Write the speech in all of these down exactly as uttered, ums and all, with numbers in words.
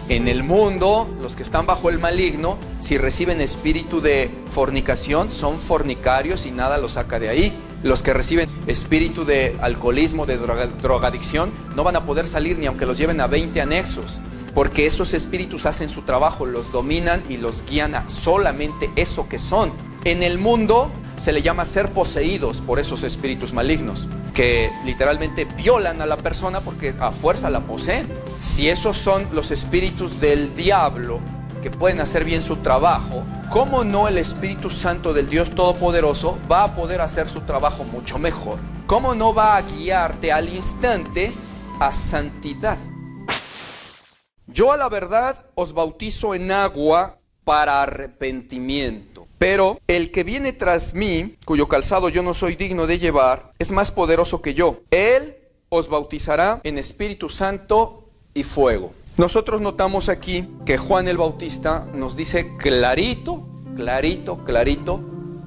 En el mundo, los que están bajo el maligno, si reciben espíritu de fornicación, son fornicarios y nada los saca de ahí. Los que reciben espíritu de alcoholismo, de droga, drogadicción, no van a poder salir ni aunque los lleven a veinte anexos, porque esos espíritus hacen su trabajo, los dominan y los guían a solamente eso que son. En el mundo se le llama ser poseídos por esos espíritus malignos, que literalmente violan a la persona porque a fuerza la poseen. Si esos son los espíritus del diablo, que pueden hacer bien su trabajo, ¿cómo no el Espíritu Santo del Dios Todopoderoso va a poder hacer su trabajo mucho mejor? ¿Cómo no va a guiarte al instante a santidad? Yo a la verdad os bautizo en agua para arrepentimiento, pero el que viene tras mí, cuyo calzado yo no soy digno de llevar, es más poderoso que yo. Él os bautizará en Espíritu Santo y fuego. Nosotros notamos aquí que Juan el Bautista nos dice clarito, clarito, clarito,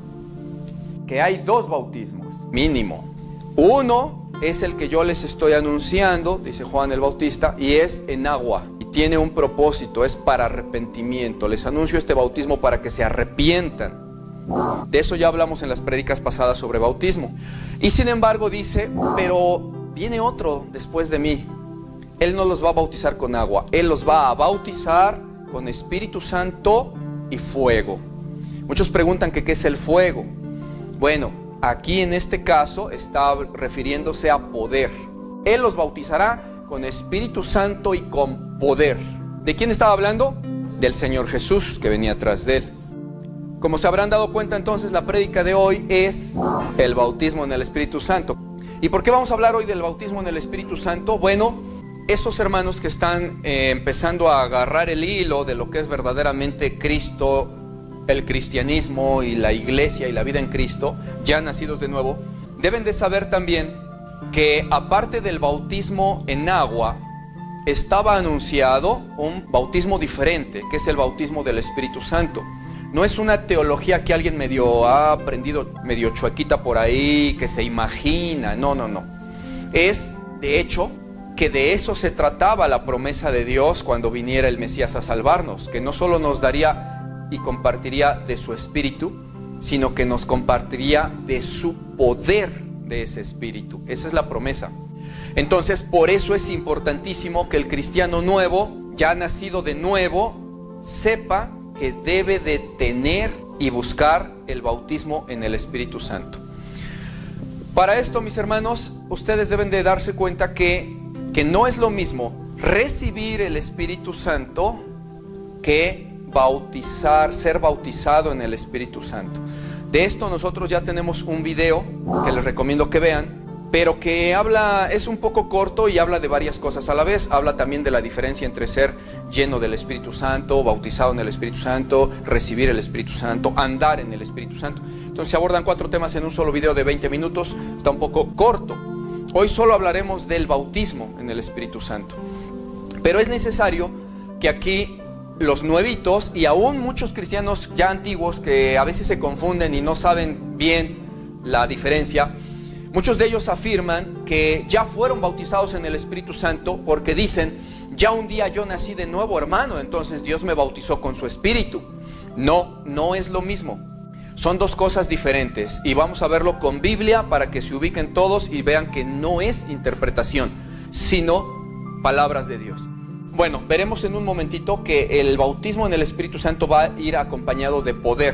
que hay dos bautismos, mínimo. Uno es el que yo les estoy anunciando, dice Juan el Bautista, y es en agua. Y tiene un propósito, es para arrepentimiento. Les anuncio este bautismo para que se arrepientan. De eso ya hablamos en las prédicas pasadas sobre bautismo. Y sin embargo dice, pero viene otro después de mí. Él no los va a bautizar con agua, Él los va a bautizar con Espíritu Santo y fuego. Muchos preguntan que qué es el fuego. Bueno, aquí en este caso está refiriéndose a poder. Él los bautizará con Espíritu Santo y con poder. ¿De quién estaba hablando? Del Señor Jesús que venía atrás de Él. Como se habrán dado cuenta entonces, la prédica de hoy es el bautismo en el Espíritu Santo. ¿Y por qué vamos a hablar hoy del bautismo en el Espíritu Santo? Bueno, esos hermanos que están eh, empezando a agarrar el hilo de lo que es verdaderamente Cristo, el cristianismo y la iglesia y la vida en Cristo, ya nacidos de nuevo, deben de saber también que aparte del bautismo en agua, estaba anunciado un bautismo diferente, que es el bautismo del Espíritu Santo. No es una teología que alguien medio ha aprendido, medio chuequita por ahí, que se imagina, no, no, no. Es, de hecho, que de eso se trataba la promesa de Dios cuando viniera el Mesías a salvarnos, que no solo nos daría y compartiría de su espíritu, sino que nos compartiría de su poder de ese espíritu. Esa es la promesa. Entonces, por eso es importantísimo que el cristiano nuevo, ya nacido de nuevo, sepa que debe de tener y buscar el bautismo en el Espíritu Santo. Para esto, mis hermanos, ustedes deben de darse cuenta que que no es lo mismo recibir el Espíritu Santo que bautizar, ser bautizado en el Espíritu Santo. De esto nosotros ya tenemos un video que les recomiendo que vean, pero que habla, es un poco corto y habla de varias cosas a la vez. Habla también de la diferencia entre ser lleno del Espíritu Santo, bautizado en el Espíritu Santo, recibir el Espíritu Santo, andar en el Espíritu Santo. Entonces se abordan cuatro temas en un solo video de veinte minutos, está un poco corto. Hoy solo hablaremos del bautismo en el Espíritu Santo. Pero es necesario que aquí los nuevitos y aún muchos cristianos ya antiguos que a veces se confunden y no saben bien la diferencia, muchos de ellos afirman que ya fueron bautizados en el Espíritu Santo porque dicen, ya un día yo nací de nuevo, hermano, entonces Dios me bautizó con su Espíritu. No, no es lo mismo. Son dos cosas diferentes y vamos a verlo con Biblia para que se ubiquen todos y vean que no es interpretación, sino palabras de Dios. Bueno, veremos en un momentito que el bautismo en el Espíritu Santo va a ir acompañado de poder.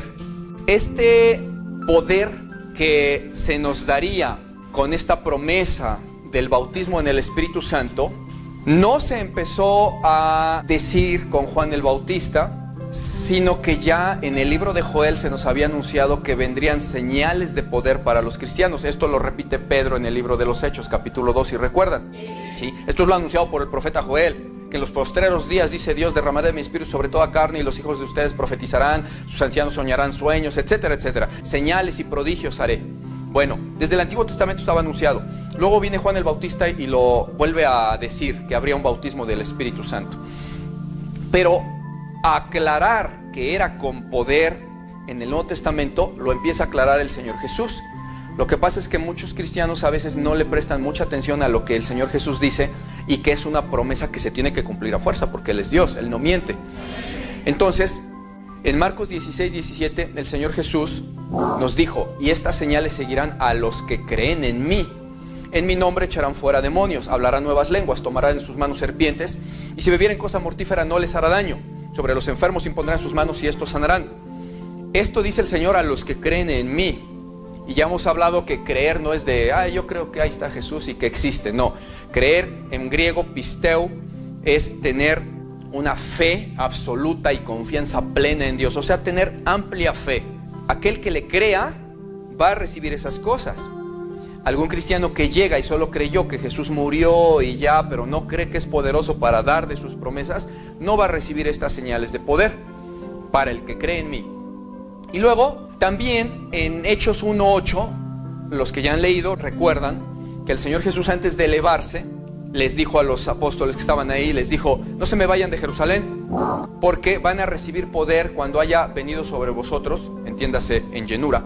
Este poder que se nos daría con esta promesa del bautismo en el Espíritu Santo no se empezó a decir con Juan el Bautista, sino que ya en el libro de Joel se nos había anunciado que vendrían señales de poder para los cristianos. Esto lo repite Pedro en el libro de los Hechos, capítulo dos, si recuerdan. ¿Sí? Esto es lo anunciado por el profeta Joel, que en los postreros días, dice Dios, derramaré de mi espíritu sobre toda carne y los hijos de ustedes profetizarán, sus ancianos soñarán sueños, etcétera, etcétera. Señales y prodigios haré. Bueno, desde el Antiguo Testamento estaba anunciado. Luego viene Juan el Bautista y lo vuelve a decir, que habría un bautismo del Espíritu Santo. Pero aclarar que era con poder en el Nuevo Testamento lo empieza a aclarar el Señor Jesús. Lo que pasa es que muchos cristianos a veces no le prestan mucha atención a lo que el Señor Jesús dice y que es una promesa que se tiene que cumplir a fuerza, porque Él es Dios, Él no miente. Entonces, en Marcos dieciséis, diecisiete, el Señor Jesús nos dijo: y estas señales seguirán a los que creen en mí. En mi nombre echarán fuera demonios, hablarán nuevas lenguas, tomarán en sus manos serpientes, y si bebieren cosa mortífera no les hará daño. Sobre los enfermos impondrán sus manos y estos sanarán. Esto dice el Señor a los que creen en mí. Y ya hemos hablado que creer no es de, ah, yo creo que ahí está Jesús y que existe. No, creer en griego, pisteu, es tener una fe absoluta y confianza plena en Dios. O sea, tener amplia fe. Aquel que le crea va a recibir esas cosas. Algún cristiano que llega y solo creyó que Jesús murió y ya, pero no cree que es poderoso para dar de sus promesas, no va a recibir estas señales de poder para el que cree en mí. Y luego, también en Hechos uno ocho, los que ya han leído recuerdan que el Señor Jesús, antes de elevarse, les dijo a los apóstoles que estaban ahí, les dijo: no se me vayan de Jerusalén, porque van a recibir poder cuando haya venido sobre vosotros, entiéndase en llenura,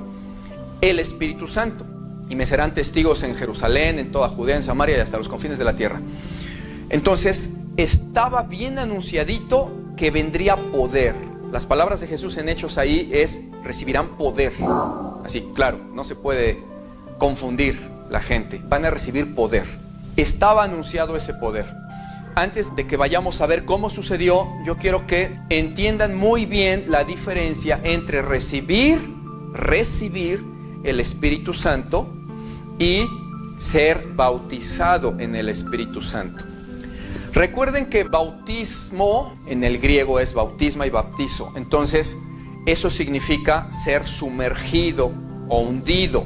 el Espíritu Santo. Y me serán testigos en Jerusalén, en toda Judea, en Samaria y hasta los confines de la tierra. Entonces, estaba bien anunciadito que vendría poder. Las palabras de Jesús en Hechos ahí es: recibirán poder. Así, claro, no se puede confundir la gente. Van a recibir poder. Estaba anunciado ese poder. Antes de que vayamos a ver cómo sucedió, yo quiero que entiendan muy bien la diferencia entre recibir, recibir el Espíritu Santo y ser bautizado en el Espíritu Santo. Recuerden que bautismo en el griego es bautisma y baptizo. Entonces, eso significa ser sumergido o hundido,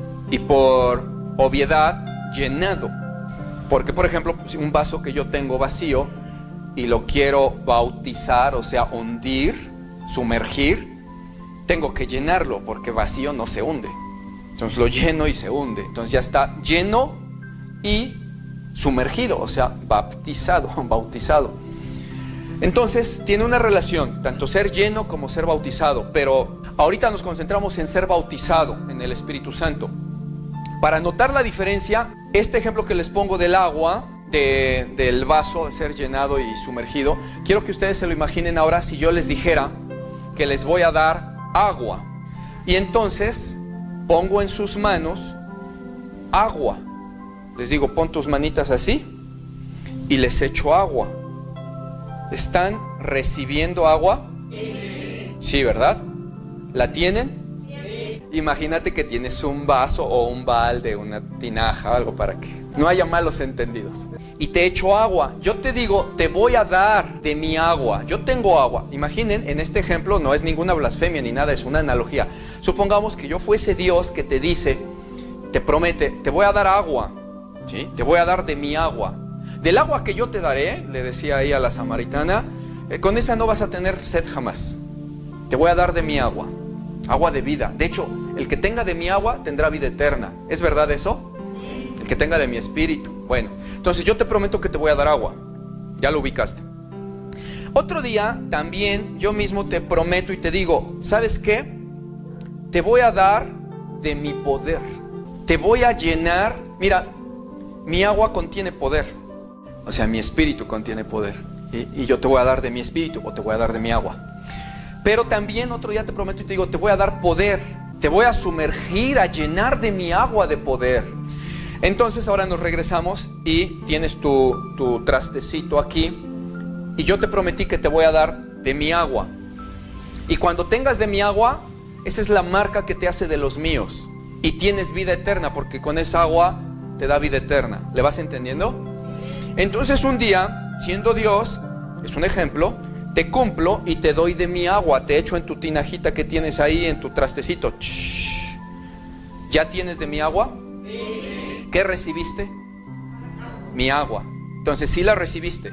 y por obviedad, llenado. Porque, por ejemplo, un vaso que yo tengo vacío y lo quiero bautizar, o sea, hundir, sumergir, tengo que llenarlo, porque vacío no se hunde. Entonces lo lleno y se hunde. Entonces ya está lleno y sumergido, o sea, baptizado, bautizado. Entonces tiene una relación, tanto ser lleno como ser bautizado. Pero ahorita nos concentramos en ser bautizado en el Espíritu Santo. Para notar la diferencia, este ejemplo que les pongo del agua, de, del vaso, de ser llenado y sumergido, quiero que ustedes se lo imaginen ahora si yo les dijera que les voy a dar agua. Y entonces pongo en sus manos agua. Les digo: pon tus manitas así, y les echo agua. ¿Están recibiendo agua? Sí, ¿verdad? ¿La tienen? Imagínate que tienes un vaso o un balde, una tinaja, algo, para que no haya malos entendidos. Y te echo agua. Yo te digo: te voy a dar de mi agua. Yo tengo agua. Imaginen, en este ejemplo no es ninguna blasfemia ni nada, es una analogía. Supongamos que yo fuese Dios que te dice, te promete: te voy a dar agua, ¿sí? Te voy a dar de mi agua. Del agua que yo te daré, le decía ahí a la samaritana, eh, con esa no vas a tener sed jamás. Te voy a dar de mi agua. Agua de vida. De hecho, el que tenga de mi agua tendrá vida eterna. ¿Es verdad eso? El que tenga de mi espíritu. Bueno, entonces yo te prometo que te voy a dar agua. Ya lo ubicaste. Otro día también yo mismo te prometo y te digo: ¿sabes qué? Te voy a dar de mi poder. Te voy a llenar. Mira, mi agua contiene poder. O sea, mi espíritu contiene poder. Y, y yo te voy a dar de mi espíritu, o te voy a dar de mi agua. Pero también otro día te prometo y te digo: te voy a dar poder. Te voy a sumergir, a llenar de mi agua de poder. Entonces ahora nos regresamos y tienes tu, tu trastecito aquí. Y yo te prometí que te voy a dar de mi agua. Y cuando tengas de mi agua, esa es la marca que te hace de los míos. Y tienes vida eterna, porque con esa agua te da vida eterna. ¿Le vas entendiendo? Entonces un día, siendo Dios, es un ejemplo, te cumplo y te doy de mi agua. Te echo en tu tinajita que tienes ahí, en tu trastecito. Shh. ¿Ya tienes de mi agua? Sí. ¿Qué recibiste? Mi agua. Entonces sí la recibiste.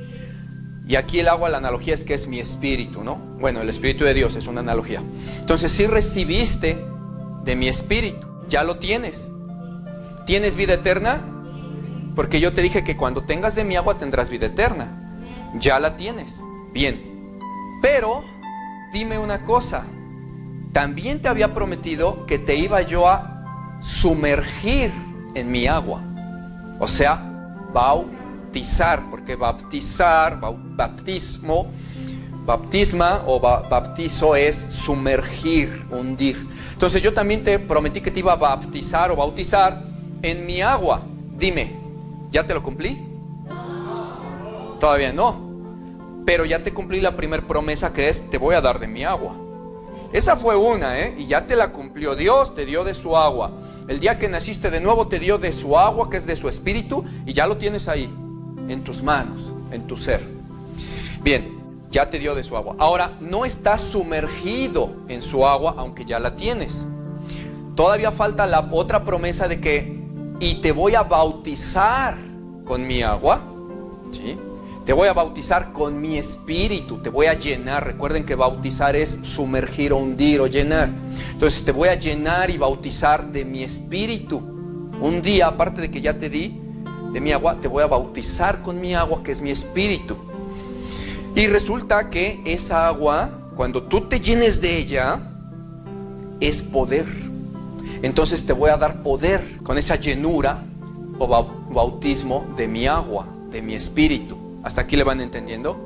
Y aquí el agua, la analogía es que es mi espíritu, ¿no? Bueno, el espíritu de Dios es una analogía. Entonces sí recibiste de mi espíritu. Ya lo tienes. ¿Tienes vida eterna? Porque yo te dije que cuando tengas de mi agua tendrás vida eterna. Ya la tienes. Bien. Pero dime una cosa. También te había prometido que te iba yo a sumergir en mi agua. O sea, baptizar, porque baptizar, bautismo, baptisma o ba baptizo es sumergir, hundir. Entonces yo también te prometí que te iba a baptizar o bautizar en mi agua. Dime, ¿ya te lo cumplí? Todavía no. Pero ya te cumplí la primera promesa, que es: te voy a dar de mi agua. Esa fue una, ¿eh? Y ya te la cumplió. Dios te dio de su agua. El día que naciste de nuevo te dio de su agua, que es de su espíritu, y ya lo tienes ahí, en tus manos, en tu ser. Bien, ya te dio de su agua. Ahora, no estás sumergido en su agua, aunque ya la tienes. Todavía falta la otra promesa de que: y te voy a bautizar con mi agua, ¿sí? Te voy a bautizar con mi espíritu, te voy a llenar. Recuerden que bautizar es sumergir o hundir o llenar. Entonces te voy a llenar y bautizar de mi espíritu. Un día, aparte de que ya te di de mi agua, te voy a bautizar con mi agua, que es mi espíritu. Y resulta que esa agua, cuando tú te llenes de ella, es poder. Entonces te voy a dar poder con esa llenura o bautismo de mi agua, de mi espíritu. ¿Hasta aquí le van entendiendo?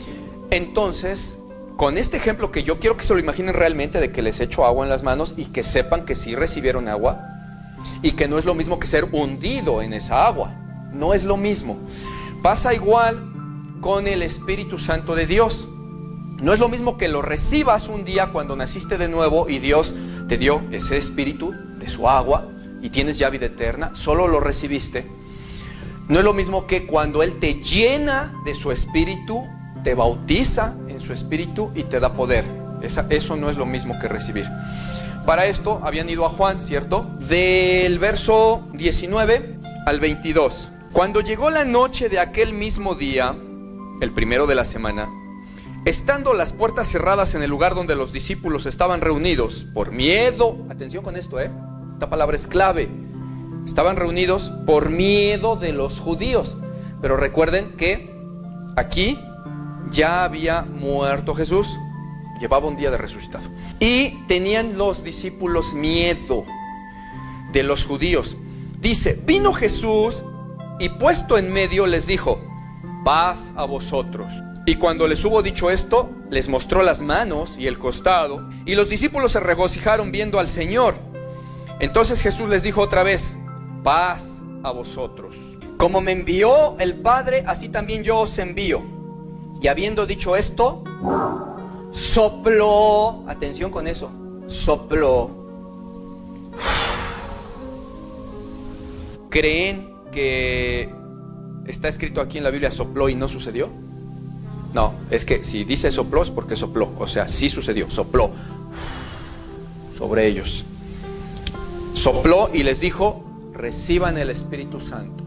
Entonces, con este ejemplo, que yo quiero que se lo imaginen realmente, de que les echo agua en las manos y que sepan que sí recibieron agua, y que no es lo mismo que ser hundido en esa agua. No es lo mismo. Pasa igual con el Espíritu Santo de Dios. No es lo mismo que lo recibas un día cuando naciste de nuevo y Dios te dio ese espíritu de su agua y tienes ya vida eterna, solo lo recibiste. No es lo mismo que cuando Él te llena de su espíritu, te bautiza en su espíritu y te da poder. Esa, eso no es lo mismo que recibir. Para esto habían ido a Juan, ¿cierto? Del verso diecinueve al veintidós. Cuando llegó la noche de aquel mismo día, el primero de la semana, estando las puertas cerradas en el lugar donde los discípulos estaban reunidos, por miedo, atención con esto, ¿eh? Esta palabra es clave. Estaban reunidos por miedo de los judíos. Pero recuerden que aquí ya había muerto Jesús. Llevaba un día de resucitado. Y tenían los discípulos miedo de los judíos. Dice: vino Jesús y puesto en medio les dijo: paz a vosotros. Y cuando les hubo dicho esto, les mostró las manos y el costado. Y los discípulos se regocijaron viendo al Señor. Entonces Jesús les dijo otra vez: paz a vosotros. Como me envió el Padre, así también yo os envío. Y habiendo dicho esto, sopló. Atención con eso. Sopló. ¿Creen que está escrito aquí en la Biblia sopló y no sucedió? No, es que si dice sopló es porque sopló. O sea, sí sucedió, sopló sobre ellos. Sopló y les dijo: reciban el Espíritu Santo.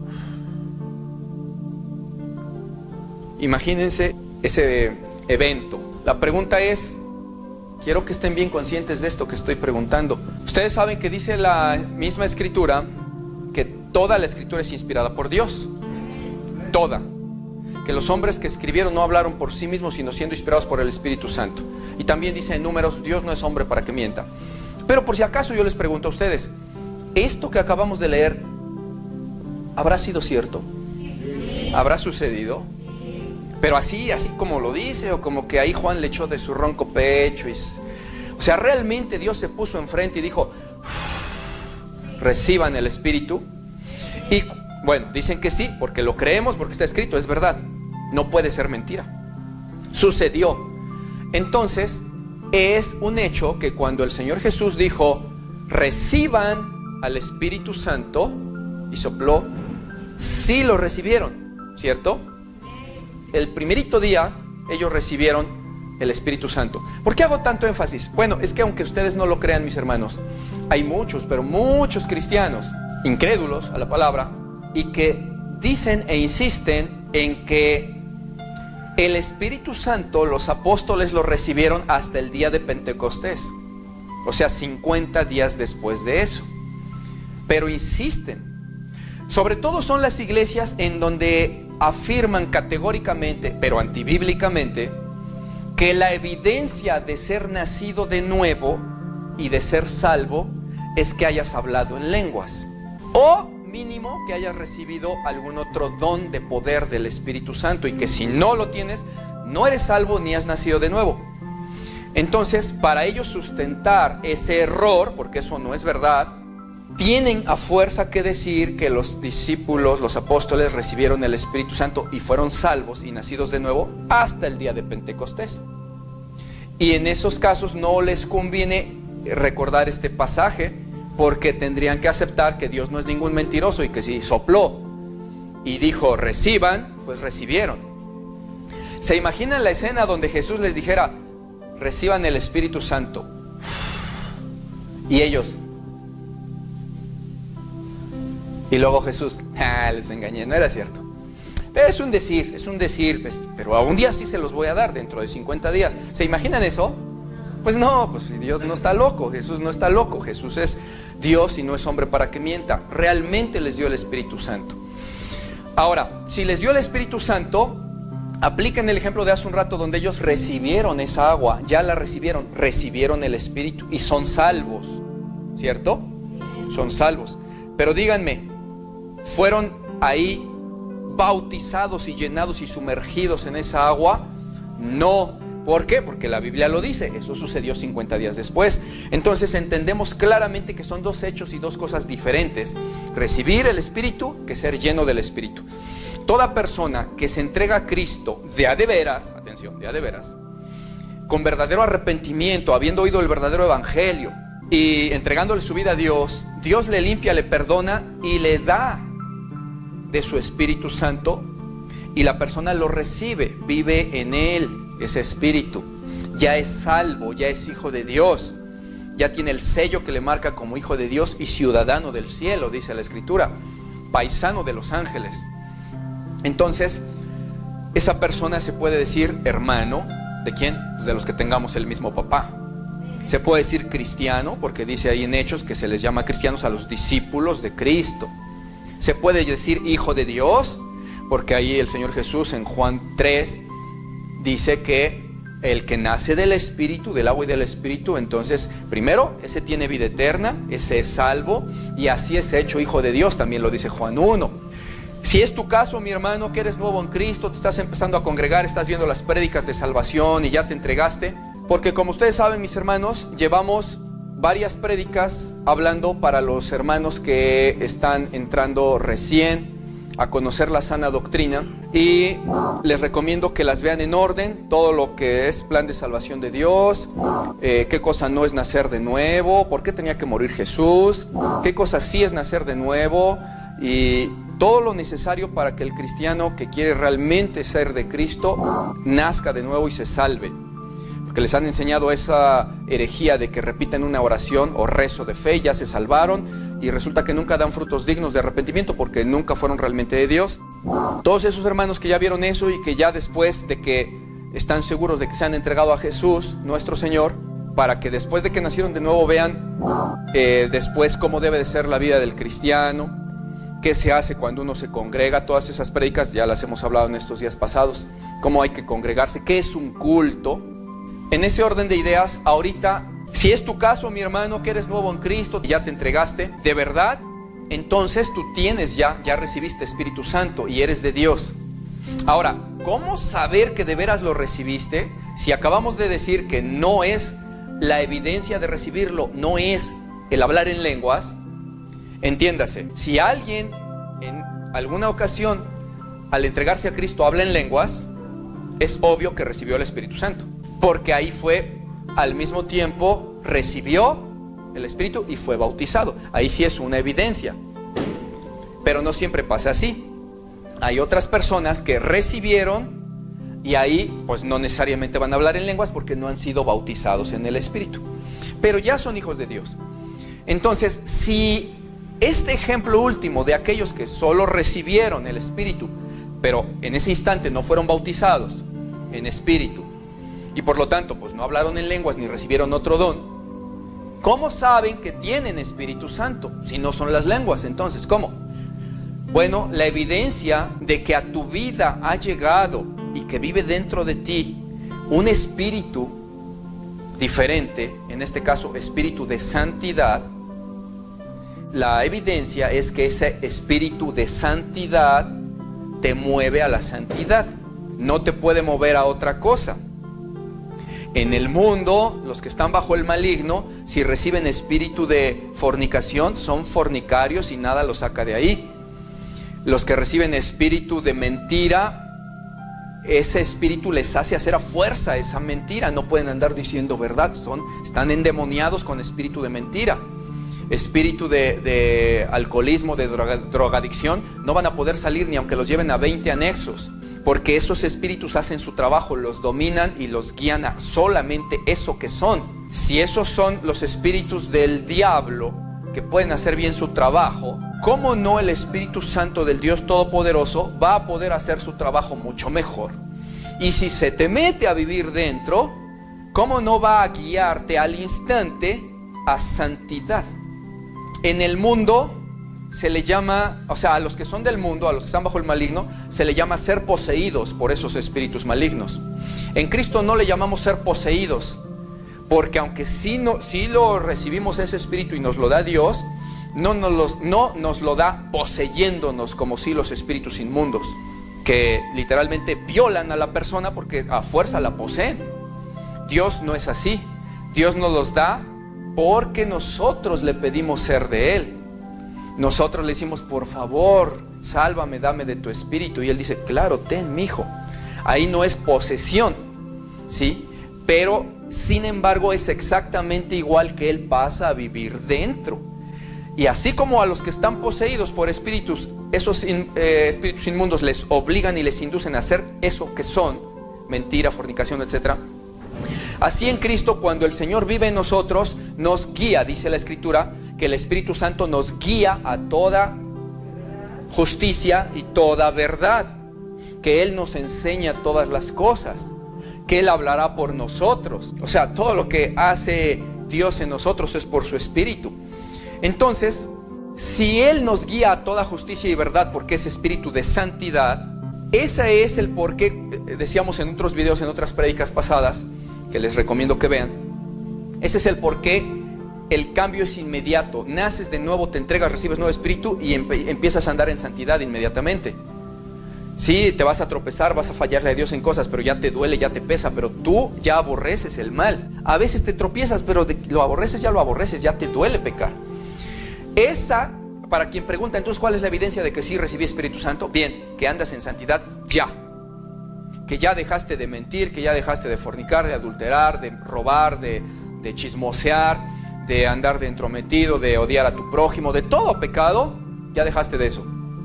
Imagínense ese evento. La pregunta es, quiero que estén bien conscientes de esto que estoy preguntando. Ustedes saben que dice la misma Escritura que toda la Escritura es inspirada por Dios. Toda. Que los hombres que escribieron no hablaron por sí mismos, sino siendo inspirados por el Espíritu Santo. Y también dice en Números: Dios no es hombre para que mienta. Pero por si acaso yo les pregunto a ustedes, ¿esto que acabamos de leer habrá sido cierto? ¿Habrá sucedido? Pero así, así como lo dice, o como que ahí Juan le echó de su ronco pecho y, o sea, realmente Dios se puso enfrente y dijo: reciban el Espíritu. Y bueno, dicen que sí, porque lo creemos, porque está escrito, es verdad. No puede ser mentira. Sucedió. Entonces, es un hecho que cuando el Señor Jesús dijo: reciban al Espíritu Santo, y sopló, sí lo recibieron, ¿cierto? El primerito día ellos recibieron el Espíritu Santo. ¿Por qué hago tanto énfasis? Bueno, es que aunque ustedes no lo crean, mis hermanos, hay muchos, pero muchos cristianos incrédulos a la palabra y que dicen e insisten en que el Espíritu Santo los apóstoles lo recibieron hasta el día de Pentecostés, o sea, cincuenta días después de eso. Pero insisten. Sobre todo son las iglesias en donde afirman categóricamente, pero antibíblicamente, que la evidencia de ser nacido de nuevo y de ser salvo es que hayas hablado en lenguas. O mínimo que hayas recibido algún otro don de poder del Espíritu Santo, y que si no lo tienes, no eres salvo ni has nacido de nuevo. Entonces, para ellos sustentar ese error, porque eso no es verdad, tienen a fuerza que decir que los discípulos, los apóstoles, recibieron el Espíritu Santo y fueron salvos y nacidos de nuevo hasta el día de Pentecostés. Y en esos casos no les conviene recordar este pasaje, porque tendrían que aceptar que Dios no es ningún mentiroso, y que si sopló y dijo reciban, pues recibieron. ¿Se imaginan la escena donde Jesús les dijera reciban el Espíritu Santo? Y ellos, y luego Jesús, ah, les engañé, no era cierto. Pero es un decir, es un decir, pues, pero a un día sí se los voy a dar, dentro de cincuenta días. ¿Se imaginan eso? Pues no, pues Dios no está loco, Jesús no está loco, Jesús es Dios y no es hombre para que mienta. Realmente les dio el Espíritu Santo. Ahora, si les dio el Espíritu Santo, apliquen el ejemplo de hace un rato donde ellos recibieron esa agua, ya la recibieron, recibieron el Espíritu y son salvos, ¿cierto? Son salvos. Pero díganme, ¿fueron ahí bautizados y llenados y sumergidos en esa agua? No. ¿Por qué? Porque la Biblia lo dice, eso sucedió cincuenta días después. Entonces entendemos claramente que son dos hechos y dos cosas diferentes: recibir el Espíritu que ser lleno del Espíritu. Toda persona que se entrega a Cristo de a de veras, atención, de a de veras, con verdadero arrepentimiento, habiendo oído el verdadero evangelio y entregándole su vida a Dios, Dios le limpia, le perdona y le da de su Espíritu Santo, y la persona lo recibe, vive en él. Ese espíritu ya es salvo, ya es hijo de Dios, ya tiene el sello que le marca como hijo de Dios y ciudadano del cielo, dice la Escritura, paisano de los ángeles. Entonces, esa persona se puede decir hermano, ¿de quién? Pues de los que tengamos el mismo papá. Se puede decir cristiano, porque dice ahí en Hechos que se les llama cristianos a los discípulos de Cristo. Se puede decir hijo de Dios, porque ahí el Señor Jesús en Juan tres dice que el que nace del Espíritu, del agua y del Espíritu, entonces primero ese tiene vida eterna, ese es salvo, y así es hecho hijo de Dios, también lo dice Juan uno. Si es tu caso, mi hermano, que eres nuevo en Cristo, te estás empezando a congregar, estás viendo las prédicas de salvación y ya te entregaste, porque como ustedes saben, mis hermanos, llevamos varias prédicas hablando para los hermanos que están entrando recién a conocer la sana doctrina, y les recomiendo que las vean en orden, todo lo que es plan de salvación de Dios, eh, qué cosa no es nacer de nuevo, por qué tenía que morir Jesús, qué cosa sí es nacer de nuevo, y todo lo necesario para que el cristiano que quiere realmente ser de Cristo nazca de nuevo y se salve. Porque les han enseñado esa herejía de que repiten una oración o rezo de fe y ya se salvaron, y resulta que nunca dan frutos dignos de arrepentimiento porque nunca fueron realmente de Dios. Todos esos hermanos que ya vieron eso y que ya después de que están seguros de que se han entregado a Jesús, nuestro Señor, para que después de que nacieron de nuevo vean eh, después cómo debe de ser la vida del cristiano, qué se hace cuando uno se congrega. Todas esas prédicas ya las hemos hablado en estos días pasados, cómo hay que congregarse, qué es un culto. En ese orden de ideas, ahorita, si es tu caso, mi hermano, que eres nuevo en Cristo, ya te entregaste de verdad, entonces tú tienes ya, ya recibiste Espíritu Santo y eres de Dios. Ahora, ¿cómo saber que de veras lo recibiste? Si acabamos de decir que no es la evidencia de recibirlo, no es el hablar en lenguas. Entiéndase, si alguien en alguna ocasión al entregarse a Cristo habla en lenguas, es obvio que recibió el Espíritu Santo, porque ahí fue al mismo tiempo, recibió el Espíritu y fue bautizado. Ahí sí es una evidencia, pero no siempre pasa así. Hay otras personas que recibieron y ahí pues no necesariamente van a hablar en lenguas porque no han sido bautizados en el Espíritu, pero ya son hijos de Dios. Entonces, si este ejemplo último de aquellos que solo recibieron el Espíritu, pero en ese instante no fueron bautizados en Espíritu, y por lo tanto pues no hablaron en lenguas ni recibieron otro don, ¿cómo saben que tienen Espíritu Santo si no son las lenguas? Entonces, ¿cómo? Bueno, la evidencia de que a tu vida ha llegado y que vive dentro de ti un espíritu diferente, en este caso espíritu de santidad, la evidencia es que ese espíritu de santidad te mueve a la santidad, no te puede mover a otra cosa. En el mundo, los que están bajo el maligno, si reciben espíritu de fornicación, son fornicarios y nada los saca de ahí. Los que reciben espíritu de mentira, ese espíritu les hace hacer a fuerza esa mentira. No pueden andar diciendo verdad, son, están endemoniados con espíritu de mentira. Espíritu de, de alcoholismo, de droga, drogadicción, no van a poder salir ni aunque los lleven a veinte anexos. Porque esos espíritus hacen su trabajo, los dominan y los guían a solamente eso que son. Si esos son los espíritus del diablo, que pueden hacer bien su trabajo, ¿cómo no el Espíritu Santo del Dios Todopoderoso va a poder hacer su trabajo mucho mejor? Y si se te mete a vivir dentro, ¿cómo no va a guiarte al instante a santidad? En el mundo se le llama, o sea, a los que son del mundo, a los que están bajo el maligno, se le llama ser poseídos por esos espíritus malignos. En Cristo no le llamamos ser poseídos, porque aunque sí, no, sí lo recibimos ese espíritu y nos lo da Dios, no nos, los, no nos lo da poseyéndonos como si los espíritus inmundos, que literalmente violan a la persona porque a fuerza la poseen. Dios no es así. Dios nos los da porque nosotros le pedimos ser de Él. Nosotros le decimos, por favor, sálvame, dame de tu espíritu. Y Él dice, claro, ten, mijo. Ahí no es posesión, ¿sí? Pero, sin embargo, es exactamente igual que Él pasa a vivir dentro. Y así como a los que están poseídos por espíritus, esos in, eh, espíritus inmundos les obligan y les inducen a hacer eso que son, mentira, fornicación, etcétera. Así en Cristo, cuando el Señor vive en nosotros, nos guía, dice la Escritura, que el Espíritu Santo nos guía a toda justicia y toda verdad, que Él nos enseña todas las cosas, que Él hablará por nosotros. O sea, todo lo que hace Dios en nosotros es por su Espíritu. Entonces, si Él nos guía a toda justicia y verdad porque es Espíritu de santidad, ese es el porqué, decíamos en otros videos, en otras prédicas pasadas, que les recomiendo que vean. Ese es el porqué el cambio es inmediato. Naces de nuevo, te entregas, recibes nuevo espíritu y empe empiezas a andar en santidad inmediatamente. Sí, te vas a tropezar, vas a fallarle a Dios en cosas, pero ya te duele, ya te pesa, pero tú ya aborreces el mal. A veces te tropiezas, pero de, lo aborreces, ya lo aborreces, ya te duele pecar. Esa, para quien pregunta, entonces, ¿cuál es la evidencia de que sí recibí Espíritu Santo? Bien, que andas en santidad ya. Que ya dejaste de mentir, que ya dejaste de fornicar, de adulterar, de robar, de, de chismosear, de andar de entrometido, de odiar a tu prójimo, de todo pecado, ya dejaste de eso.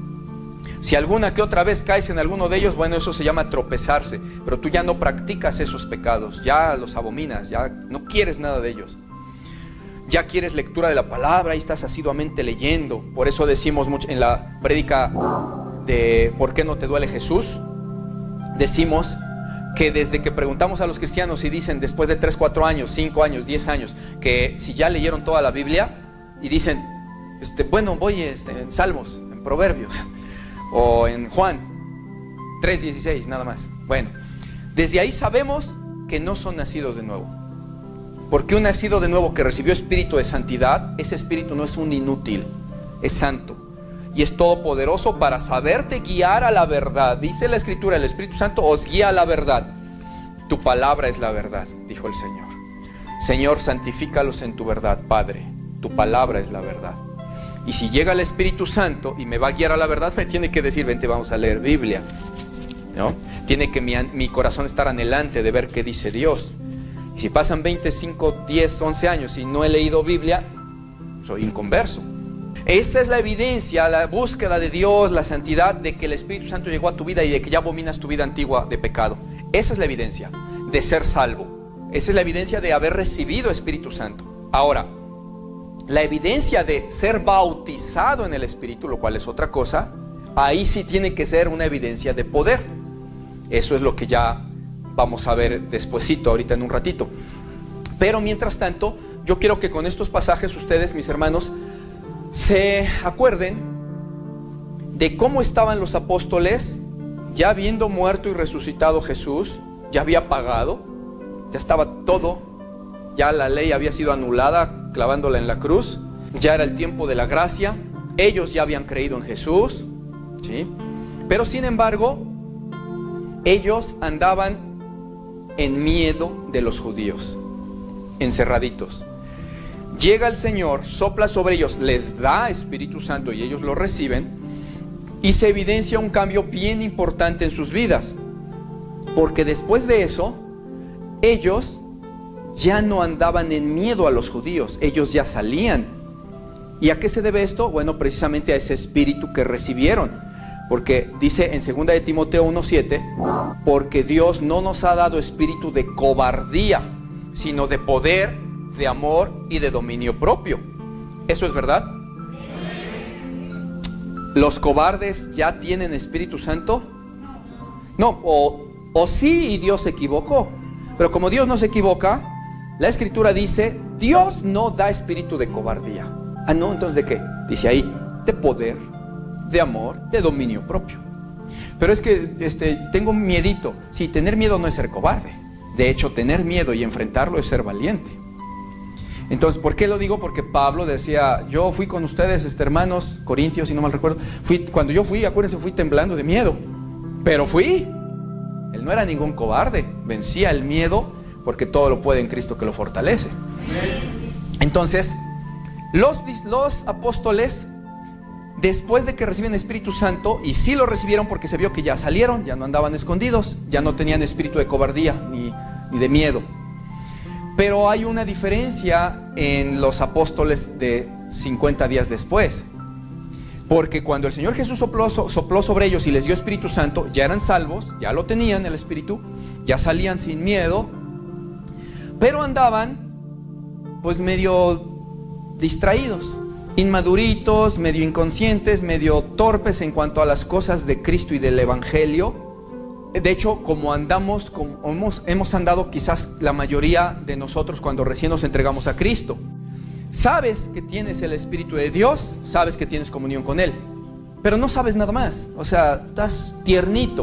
Si alguna que otra vez caes en alguno de ellos, bueno, eso se llama tropezarse, pero tú ya no practicas esos pecados, ya los abominas, ya no quieres nada de ellos. Ya quieres lectura de la palabra y estás asiduamente leyendo. Por eso decimos mucho en la prédica de ¿por qué no te duele Jesús? Decimos que desde que preguntamos a los cristianos y dicen después de tres, cuatro años, cinco años, diez años, que si ya leyeron toda la Biblia y dicen, este, bueno, voy este, en Salmos, en Proverbios o en Juan tres dieciséis nada más. Bueno, desde ahí sabemos que no son nacidos de nuevo. Porque un nacido de nuevo que recibió espíritu de santidad, ese espíritu no es un inútil, es santo. Y es todopoderoso para saberte guiar a la verdad. Dice la Escritura, el Espíritu Santo os guía a la verdad. Tu palabra es la verdad, dijo el Señor. Señor, santifícalos en tu verdad, Padre. Tu palabra es la verdad. Y si llega el Espíritu Santo y me va a guiar a la verdad, me tiene que decir, vente, vamos a leer Biblia, ¿no? Tiene que mi, mi corazón estar anhelante de ver qué dice Dios. Y si pasan veinte, cinco, diez, once años y no he leído Biblia, soy inconverso. Esa es la evidencia, la búsqueda de Dios, la santidad, de que el Espíritu Santo llegó a tu vida y de que ya abominas tu vida antigua de pecado. Esa es la evidencia de ser salvo. Esa es la evidencia de haber recibido Espíritu Santo. Ahora, la evidencia de ser bautizado en el Espíritu, lo cual es otra cosa, ahí sí tiene que ser una evidencia de poder. Eso es lo que ya vamos a ver despuesito, ahorita en un ratito. Pero mientras tanto, yo quiero que con estos pasajes ustedes, mis hermanos, se acuerden de cómo estaban los apóstoles ya habiendo muerto y resucitado Jesús. Ya había pagado, ya estaba todo, ya la ley había sido anulada clavándola en la cruz, ya era el tiempo de la gracia, ellos ya habían creído en Jesús, ¿sí? Pero sin embargo, ellos andaban en miedo de los judíos, encerraditos. Llega el Señor, sopla sobre ellos, les da Espíritu Santo y ellos lo reciben, y se evidencia un cambio bien importante en sus vidas, porque después de eso, ellos ya no andaban en miedo a los judíos, ellos ya salían. ¿Y a qué se debe esto? Bueno, precisamente a ese espíritu que recibieron, porque dice en segunda de Timoteo uno siete, porque Dios no nos ha dado espíritu de cobardía, sino de poder, de amor y de dominio propio. ¿Eso es verdad? ¿Los cobardes ya tienen Espíritu Santo? No, o, o sí, y Dios se equivocó. Pero como Dios no se equivoca, la Escritura dice, Dios no da espíritu de cobardía. Ah, no, entonces ¿de qué? Dice ahí, de poder, de amor, de dominio propio. Pero es que este, tengo un miedito. Sí, tener miedo no es ser cobarde. De hecho, tener miedo y enfrentarlo es ser valiente. Entonces, ¿por qué lo digo? Porque Pablo decía, yo fui con ustedes, este, hermanos, corintios, si no mal recuerdo, fui, cuando yo fui, acuérdense, fui temblando de miedo, pero fui. Él no era ningún cobarde, vencía el miedo, porque todo lo puede en Cristo que lo fortalece. Entonces, los, los apóstoles, después de que reciben Espíritu Santo, y sí lo recibieron porque se vio que ya salieron, ya no andaban escondidos, ya no tenían espíritu de cobardía ni, ni de miedo. Pero hay una diferencia en los apóstoles de cincuenta días después. Porque cuando el Señor Jesús sopló, sopló sobre ellos y les dio Espíritu Santo, ya eran salvos, ya lo tenían el Espíritu, ya salían sin miedo, pero andaban pues medio distraídos, inmaduritos, medio inconscientes, medio torpes en cuanto a las cosas de Cristo y del Evangelio. De hecho, como andamos, como hemos, hemos andado quizás la mayoría de nosotros cuando recién nos entregamos a Cristo. Sabes que tienes el Espíritu de Dios, sabes que tienes comunión con Él, pero no sabes nada más. O sea, estás tiernito.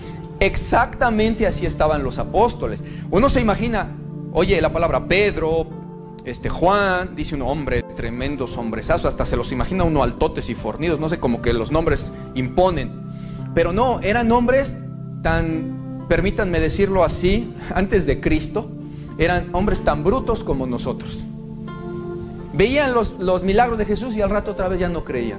Exactamente así estaban los apóstoles. Uno se imagina, oye, la palabra Pedro, este Juan, dice un hombre, tremendos hombresazos, hasta se los imagina uno altotes y fornidos, no sé, como que los nombres imponen. Pero no, eran hombres tan, permítanme decirlo así, antes de Cristo, eran hombres tan brutos como nosotros. Veían los, los milagros de Jesús y al rato otra vez ya no creían.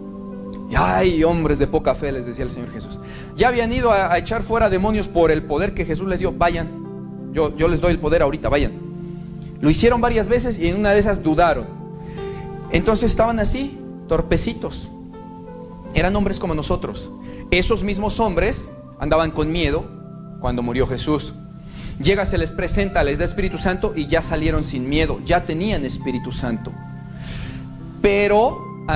Y ay, hombres de poca fe, les decía el Señor Jesús. Ya habían ido a, a echar fuera demonios por el poder que Jesús les dio. Vayan, yo, yo les doy el poder ahorita, vayan. Lo hicieron varias veces y en una de esas dudaron. Entonces estaban así, torpecitos. Eran hombres como nosotros. Esos mismos hombres andaban con miedo cuando murió Jesús. Llega, se les presenta, les da Espíritu Santo y ya salieron sin miedo, ya tenían Espíritu Santo. Pero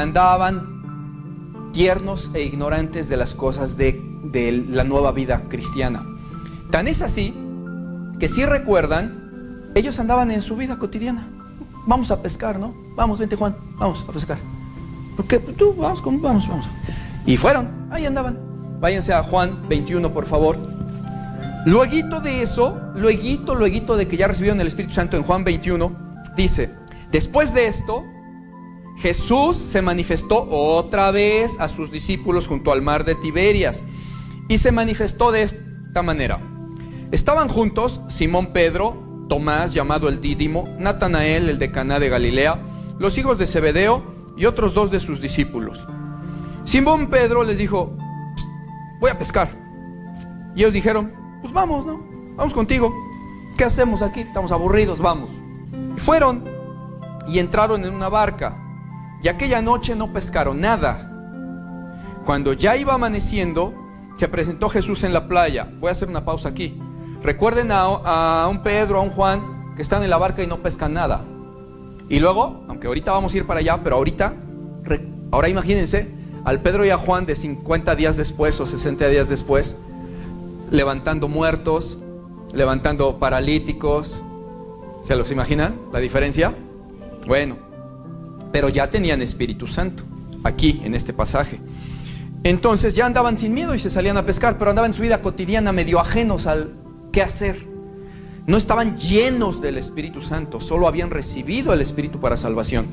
andaban tiernos e ignorantes de las cosas de, de la nueva vida cristiana. Tan es así que si recuerdan, ellos andaban en su vida cotidiana. Vamos a pescar, ¿no? Vamos, vente Juan, vamos a pescar. ¿Por qué? Tú, vamos, vamos, vamos. Y fueron, ahí andaban. Váyanse a Juan veintiuno, por favor. Lueguito de eso, lueguito, lueguito de que ya recibieron el Espíritu Santo, en Juan veintiuno, dice, después de esto, Jesús se manifestó otra vez a sus discípulos junto al mar de Tiberias, y se manifestó de esta manera. Estaban juntos Simón Pedro, Tomás, llamado el Dídimo, Natanael, el de Caná de Galilea, los hijos de Zebedeo y otros dos de sus discípulos. Simón Pedro les dijo, voy a pescar. Y ellos dijeron, pues vamos, ¿no? Vamos contigo. ¿Qué hacemos aquí? Estamos aburridos, vamos. Y fueron y entraron en una barca. Y aquella noche no pescaron nada. Cuando ya iba amaneciendo, se presentó Jesús en la playa. Voy a hacer una pausa aquí. Recuerden a, a un Pedro, a un Juan, que están en la barca y no pescan nada. Y luego, aunque ahorita vamos a ir para allá, pero ahorita, ahora imagínense, al Pedro y a Juan de cincuenta días después o sesenta días después, levantando muertos, levantando paralíticos. ¿Se los imaginan la diferencia? Bueno, pero ya tenían Espíritu Santo, aquí en este pasaje. Entonces ya andaban sin miedo y se salían a pescar, pero andaban en su vida cotidiana medio ajenos al qué hacer. No estaban llenos del Espíritu Santo, solo habían recibido el Espíritu para salvación.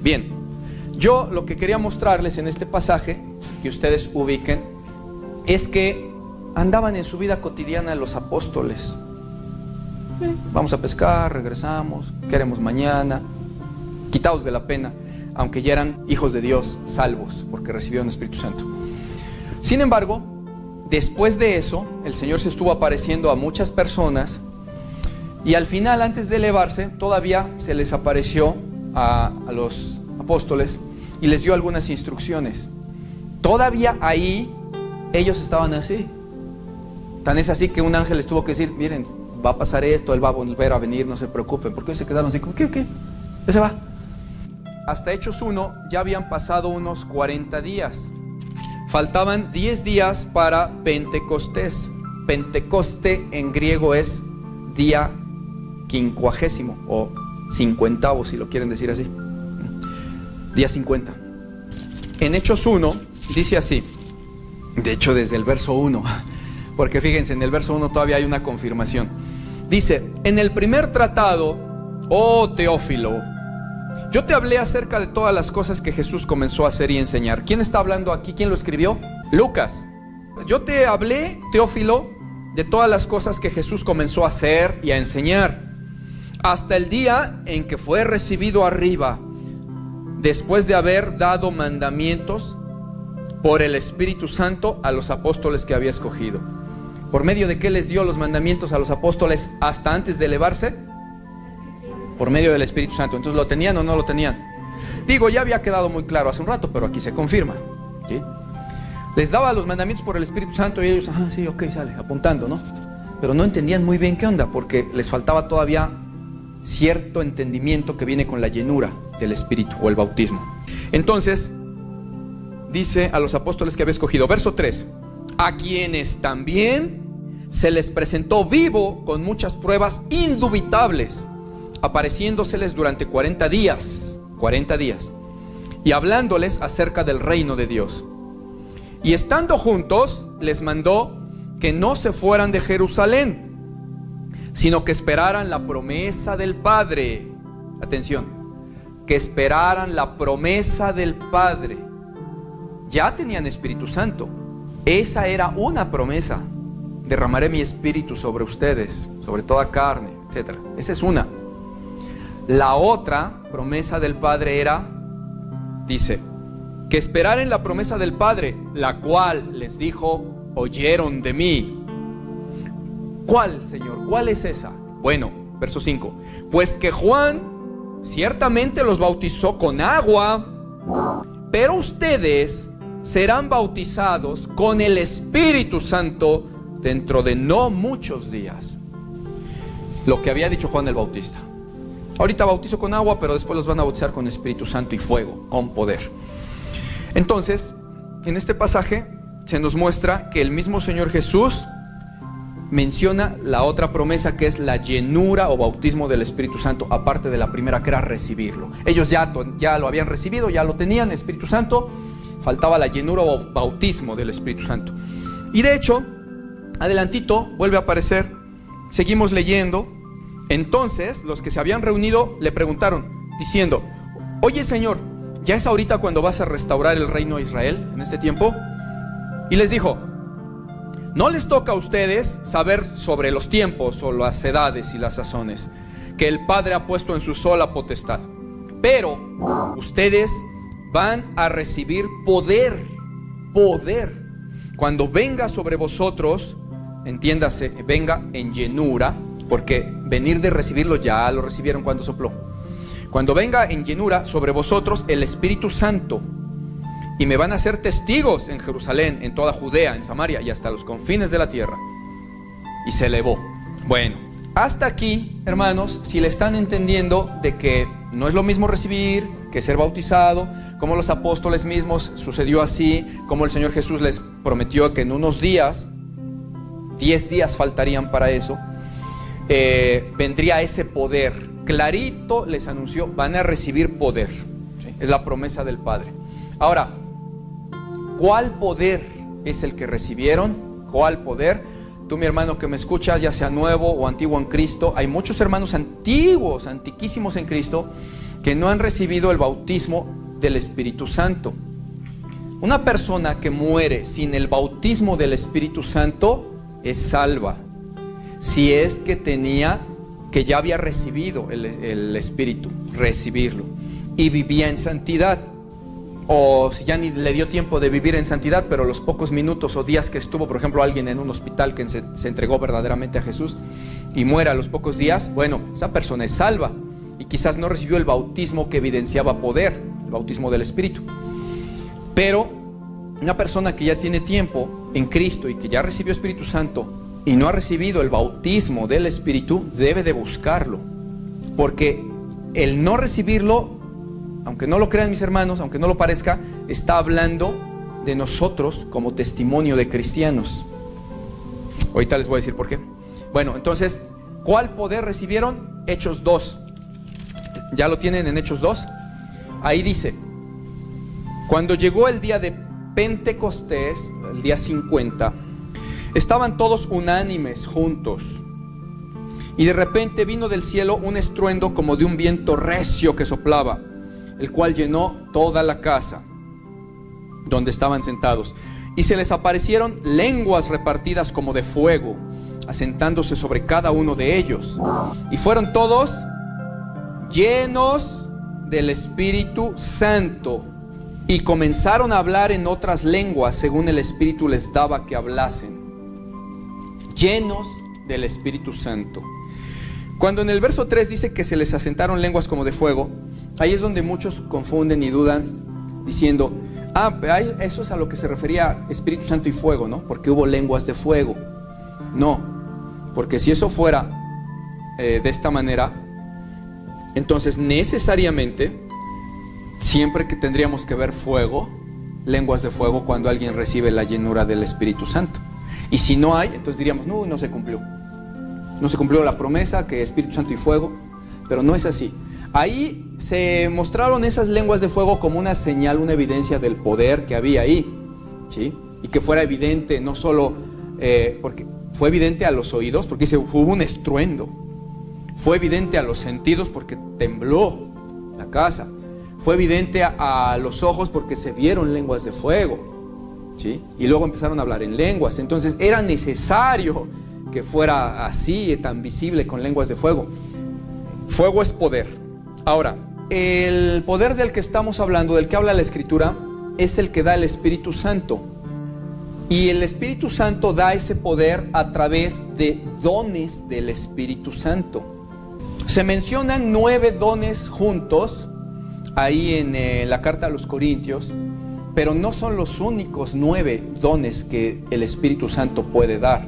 Bien, yo lo que quería mostrarles en este pasaje, que ustedes ubiquen, es que andaban en su vida cotidiana los apóstoles. Eh, vamos a pescar, regresamos, queremos mañana, quitados de la pena, aunque ya eran hijos de Dios, salvos, porque recibieron el Espíritu Santo. Sin embargo, después de eso, el Señor se estuvo apareciendo a muchas personas, y al final, antes de elevarse, todavía se les apareció a, a los apóstoles y les dio algunas instrucciones. Todavía ahí ellos estaban así. Tan es así que un ángel les tuvo que decir: miren, va a pasar esto, él va a volver a venir, no se preocupen. ¿Por qué se quedaron así? ¿Qué? ¿Qué? Ya se va. Hasta Hechos uno ya habían pasado unos cuarenta días. Faltaban diez días para Pentecostés. Pentecoste en griego es día quincuagésimo o cincuentavo, si lo quieren decir así. Día cincuenta. En Hechos uno dice así, de hecho desde el verso uno, porque fíjense, en el verso uno todavía hay una confirmación. Dice: en el primer tratado, oh Teófilo, yo te hablé acerca de todas las cosas que Jesús comenzó a hacer y enseñar. ¿Quién está hablando aquí? ¿Quién lo escribió? Lucas. Yo te hablé, Teófilo, de todas las cosas que Jesús comenzó a hacer y a enseñar, hasta el día en que fue recibido arriba, después de haber dado mandamientos por el Espíritu Santo a los apóstoles que había escogido. ¿Por medio de qué les dio los mandamientos a los apóstoles hasta antes de elevarse? Por medio del Espíritu Santo. Entonces, ¿lo tenían o no lo tenían? Digo, ya había quedado muy claro hace un rato, pero aquí se confirma, ¿sí? Les daba los mandamientos por el Espíritu Santo y ellos, ah, sí, ok, sale, apuntando, ¿no? Pero no entendían muy bien qué onda, porque les faltaba todavía cierto entendimiento que viene con la llenura del Espíritu o el bautismo. Entonces, dice a los apóstoles que había escogido, verso tres, a quienes también se les presentó vivo con muchas pruebas indubitables, apareciéndoseles durante cuarenta días, cuarenta días, y hablándoles acerca del reino de Dios. Y estando juntos, les mandó que no se fueran de Jerusalén, sino que esperaran la promesa del Padre. Atención, que esperaran la promesa del Padre. Ya tenían Espíritu Santo. Esa era una promesa. Derramaré mi espíritu sobre ustedes, sobre toda carne, etcétera. Esa es una. La otra promesa del Padre era, dice, que esperaran la promesa del Padre, la cual les dijo, oyeron de mí. ¿Cuál, Señor? ¿Cuál es esa? Bueno, verso cinco. Pues que Juan ciertamente los bautizó con agua, pero ustedes serán bautizados con el Espíritu Santo dentro de no muchos días. Lo que había dicho Juan el Bautista. Ahorita bautizo con agua, pero después los van a bautizar con Espíritu Santo y fuego, con poder. Entonces, en este pasaje se nos muestra que el mismo Señor Jesús menciona la otra promesa, que es la llenura o bautismo del Espíritu Santo, aparte de la primera, que era recibirlo. Ellos ya, ya lo habían recibido, ya lo tenían, Espíritu Santo. Faltaba la llenura o bautismo del Espíritu Santo. Y de hecho, adelantito vuelve a aparecer. Seguimos leyendo. Entonces los que se habían reunido le preguntaron, diciendo, oye Señor, ¿ya es ahorita cuando vas a restaurar el reino de Israel en este tiempo? Y les dijo, no les toca a ustedes saber sobre los tiempos o las edades y las sazones que el Padre ha puesto en su sola potestad, pero ustedes van a recibir poder, poder, cuando venga sobre vosotros, entiéndase, venga en llenura, porque venir de recibirlo ya lo recibieron cuando sopló. Cuando venga en llenura sobre vosotros el Espíritu Santo, y me van a ser testigos en Jerusalén, en toda Judea, en Samaria y hasta los confines de la tierra. Y se elevó. Bueno, hasta aquí, hermanos, si le están entendiendo de que no es lo mismo recibir que ser bautizado, como los apóstoles mismos sucedió así, como el Señor Jesús les prometió que en unos días, diez días faltarían para eso, eh, vendría ese poder. Clarito les anunció, van a recibir poder. ¿Sí? Es la promesa del Padre. Ahora, ¿cuál poder es el que recibieron? ¿Cuál poder? Tú, mi hermano que me escuchas, ya sea nuevo o antiguo en Cristo, hay muchos hermanos antiguos, antiquísimos en Cristo, que no han recibido el bautismo del Espíritu Santo. Una persona que muere sin el bautismo del Espíritu Santo es salva, si es que tenía, que ya había recibido el, el Espíritu, recibirlo, y vivía en santidad. O si ya ni le dio tiempo de vivir en santidad, pero los pocos minutos o días que estuvo, por ejemplo, alguien en un hospital que se, se entregó verdaderamente a Jesús y muere a los pocos días, bueno, esa persona es salva y quizás no recibió el bautismo que evidenciaba poder, el bautismo del Espíritu. Pero una persona que ya tiene tiempo en Cristo y que ya recibió Espíritu Santo y no ha recibido el bautismo del Espíritu, debe de buscarlo, porque el no recibirlo, aunque no lo crean mis hermanos, aunque no lo parezca, está hablando de nosotros como testimonio de cristianos. Ahorita les voy a decir por qué. Bueno, entonces, ¿cuál poder recibieron? Hechos dos. ¿Ya lo tienen en Hechos dos? Ahí dice: cuando llegó el día de Pentecostés, el día cincuenta, estaban todos unánimes juntos. Y de repente vino del cielo un estruendo como de un viento recio que soplaba, el cual llenó toda la casa donde estaban sentados. Y se les aparecieron lenguas repartidas como de fuego, asentándose sobre cada uno de ellos. Y fueron todos llenos del Espíritu Santo, y comenzaron a hablar en otras lenguas según el Espíritu les daba que hablasen. Llenos del Espíritu Santo. Cuando en el verso tres dice que se les asentaron lenguas como de fuego, ahí es donde muchos confunden y dudan, diciendo: ah, eso es a lo que se refería Espíritu Santo y fuego, ¿no? Porque hubo lenguas de fuego. No, porque si eso fuera eh, de esta manera, entonces necesariamente siempre que tendríamos que ver fuego, lenguas de fuego, cuando alguien recibe la llenura del Espíritu Santo. Y si no hay, entonces diríamos: no, no se cumplió. No se cumplió la promesa que Espíritu Santo y fuego, pero no es así. Ahí se mostraron esas lenguas de fuego como una señal, una evidencia del poder que había ahí, ¿sí? Y que fuera evidente, no solo, eh, porque fue evidente a los oídos, porque dice, hubo un estruendo. Fue evidente a los sentidos, porque tembló la casa. Fue evidente a, a los ojos, porque se vieron lenguas de fuego, ¿sí? Y luego empezaron a hablar en lenguas. Entonces era necesario que fuera así, tan visible, con lenguas de fuego. Fuego es poder. Ahora, el poder del que estamos hablando, del que habla la Escritura, es el que da el Espíritu Santo. Y el Espíritu Santo da ese poder a través de dones del Espíritu Santo. Se mencionan nueve dones juntos ahí en eh, la carta a los Corintios, pero no son los únicos nueve dones que el Espíritu Santo puede dar.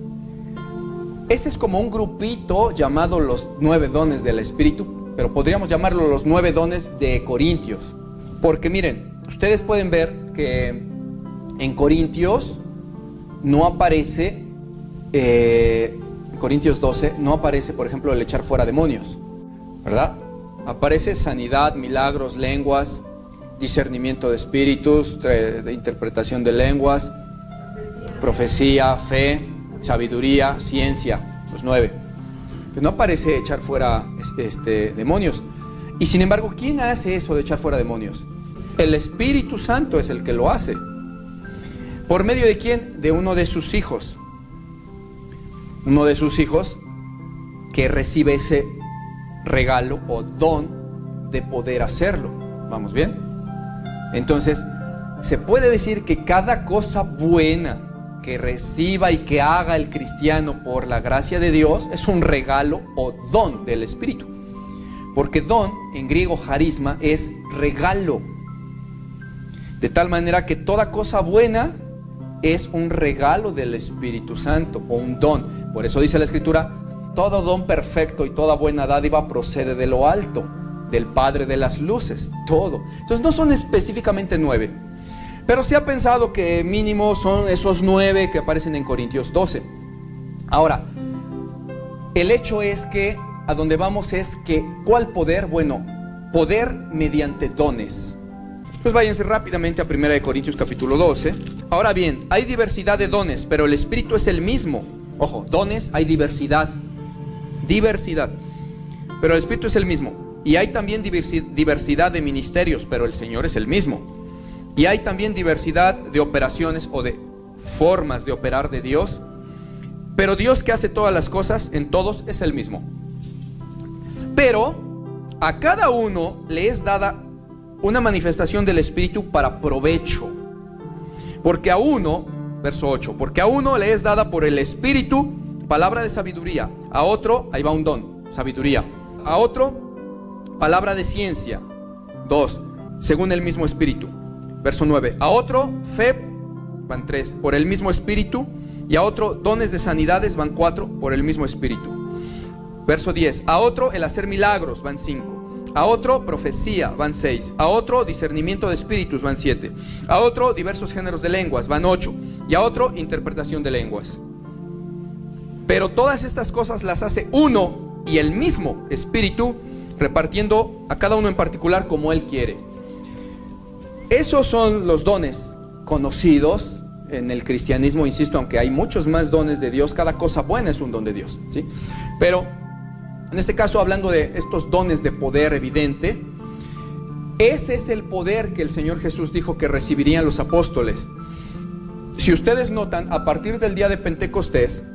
Este es como un grupito llamado los nueve dones del Espíritu, pero podríamos llamarlo los nueve dones de Corintios. Porque miren, ustedes pueden ver que en Corintios no aparece, eh, en Corintios doce, no aparece, por ejemplo, el echar fuera demonios, ¿verdad? Aparece sanidad, milagros, lenguas, discernimiento de espíritus, de, de interpretación de lenguas, profecía, fe, sabiduría, ciencia, los nueve. Pues no aparece echar fuera este, demonios. Y sin embargo, ¿quién hace eso de echar fuera demonios? El Espíritu Santo es el que lo hace. ¿Por medio de quién? De uno de sus hijos. Uno de sus hijos que recibe ese regalo o don de poder hacerlo. ¿Vamos bien? Entonces, se puede decir que cada cosa buena que reciba y que haga el cristiano por la gracia de Dios es un regalo o don del Espíritu. Porque don, en griego charisma, es regalo. De tal manera que toda cosa buena es un regalo del Espíritu Santo o un don. Por eso dice la Escritura: todo don perfecto y toda buena dádiva procede de lo alto, del Padre de las luces, todo. Entonces no son específicamente nueve, pero se ha pensado que mínimo son esos nueve que aparecen en Corintios doce. Ahora, el hecho es que a donde vamos es que, ¿cuál poder? Bueno, poder mediante dones. Pues váyanse rápidamente a primera de Corintios capítulo doce. Ahora bien, hay diversidad de dones, pero el Espíritu es el mismo. Ojo, dones hay diversidad, diversidad, pero el Espíritu es el mismo. Y hay también diversidad de ministerios, pero el Señor es el mismo. Y hay también diversidad de operaciones o de formas de operar de Dios, pero Dios, que hace todas las cosas en todos, es el mismo. Pero a cada uno le es dada una manifestación del Espíritu para provecho. Porque a uno, verso ocho, porque a uno le es dada por el Espíritu palabra de sabiduría, a otro, ahí va un don, sabiduría, a otro, palabra de ciencia, dos, según el mismo Espíritu. Verso nueve, a otro, fe, van tres, por el mismo Espíritu, y a otro, dones de sanidades, van cuatro, por el mismo Espíritu. Verso diez, a otro, el hacer milagros, van cinco, a otro, profecía, van seis, a otro, discernimiento de espíritus, van siete, a otro, diversos géneros de lenguas, van ocho, y a otro, interpretación de lenguas. Pero todas estas cosas las hace uno y el mismo Espíritu, repartiendo a cada uno en particular como Él quiere. Esos son los dones conocidos en el cristianismo, insisto, aunque hay muchos más dones de Dios, cada cosa buena es un don de Dios, ¿sí? Pero en este caso, hablando de estos dones de poder evidente, ese es el poder que el Señor Jesús dijo que recibirían los apóstoles. Si ustedes notan, a partir del día de Pentecostés,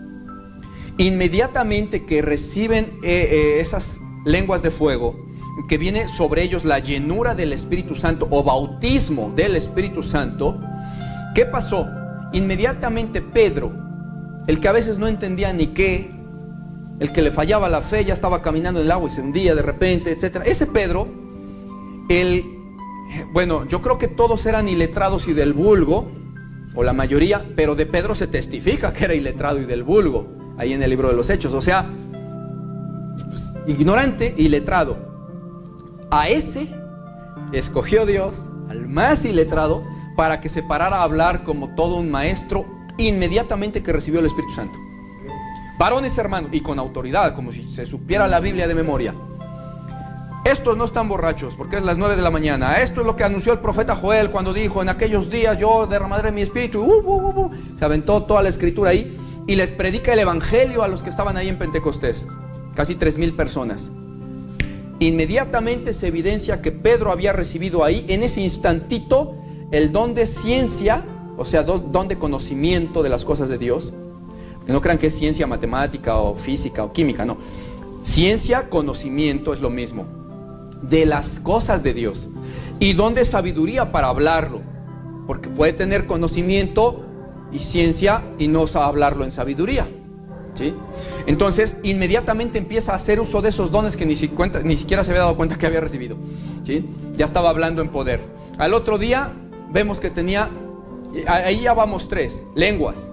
inmediatamente que reciben eh, eh, esas lenguas de fuego, que viene sobre ellos la llenura del Espíritu Santo o bautismo del Espíritu Santo, ¿qué pasó? Inmediatamente Pedro, el que a veces no entendía ni qué, el que le fallaba la fe, ya estaba caminando en el agua y se hundía de repente, etcétera. Ese Pedro, el, bueno, yo creo que todos eran iletrados y del vulgo, o la mayoría, pero de Pedro se testifica que era iletrado y del vulgo, ahí en el libro de los Hechos, o sea, pues, ignorante y letrado. A ese escogió Dios, al más iletrado, para que se parara a hablar como todo un maestro inmediatamente que recibió el Espíritu Santo. Varones, hermanos, y con autoridad, como si se supiera la Biblia de memoria. Estos no están borrachos, porque es las nueve de la mañana. Esto es lo que anunció el profeta Joel cuando dijo: en aquellos días yo derramaré mi espíritu. Uh, uh, uh, uh. Se aventó toda la escritura ahí y les predica el evangelio a los que estaban ahí en Pentecostés. Casi tres mil personas. Inmediatamente se evidencia que Pedro había recibido ahí, en ese instantito, el don de ciencia, o sea, don de conocimiento de las cosas de Dios. Que no crean que es ciencia matemática o física o química, no. Ciencia, conocimiento es lo mismo, de las cosas de Dios. Y don de sabiduría para hablarlo, porque puede tener conocimiento y ciencia y no sabe hablarlo en sabiduría, ¿sí? Entonces inmediatamente empieza a hacer uso de esos dones que ni, si cuenta, ni siquiera se había dado cuenta que había recibido, ¿sí? Ya estaba hablando en poder. Al otro día vemos que tenía, ahí ya vamos tres, lenguas,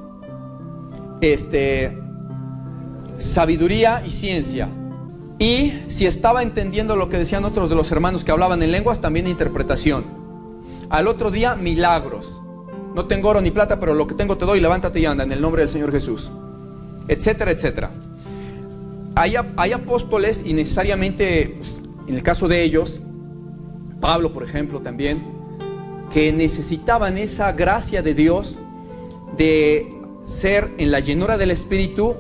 este, sabiduría y ciencia. Y si estaba entendiendo lo que decían otros de los hermanos que hablaban en lenguas, también interpretación. Al otro día, milagros. No tengo oro ni plata, pero lo que tengo te doy, levántate y anda en el nombre del Señor Jesús, etcétera, etcétera. Hay, hay apóstoles, y necesariamente, pues, en el caso de ellos, Pablo por ejemplo también, que necesitaban esa gracia de Dios de ser en la llenura del Espíritu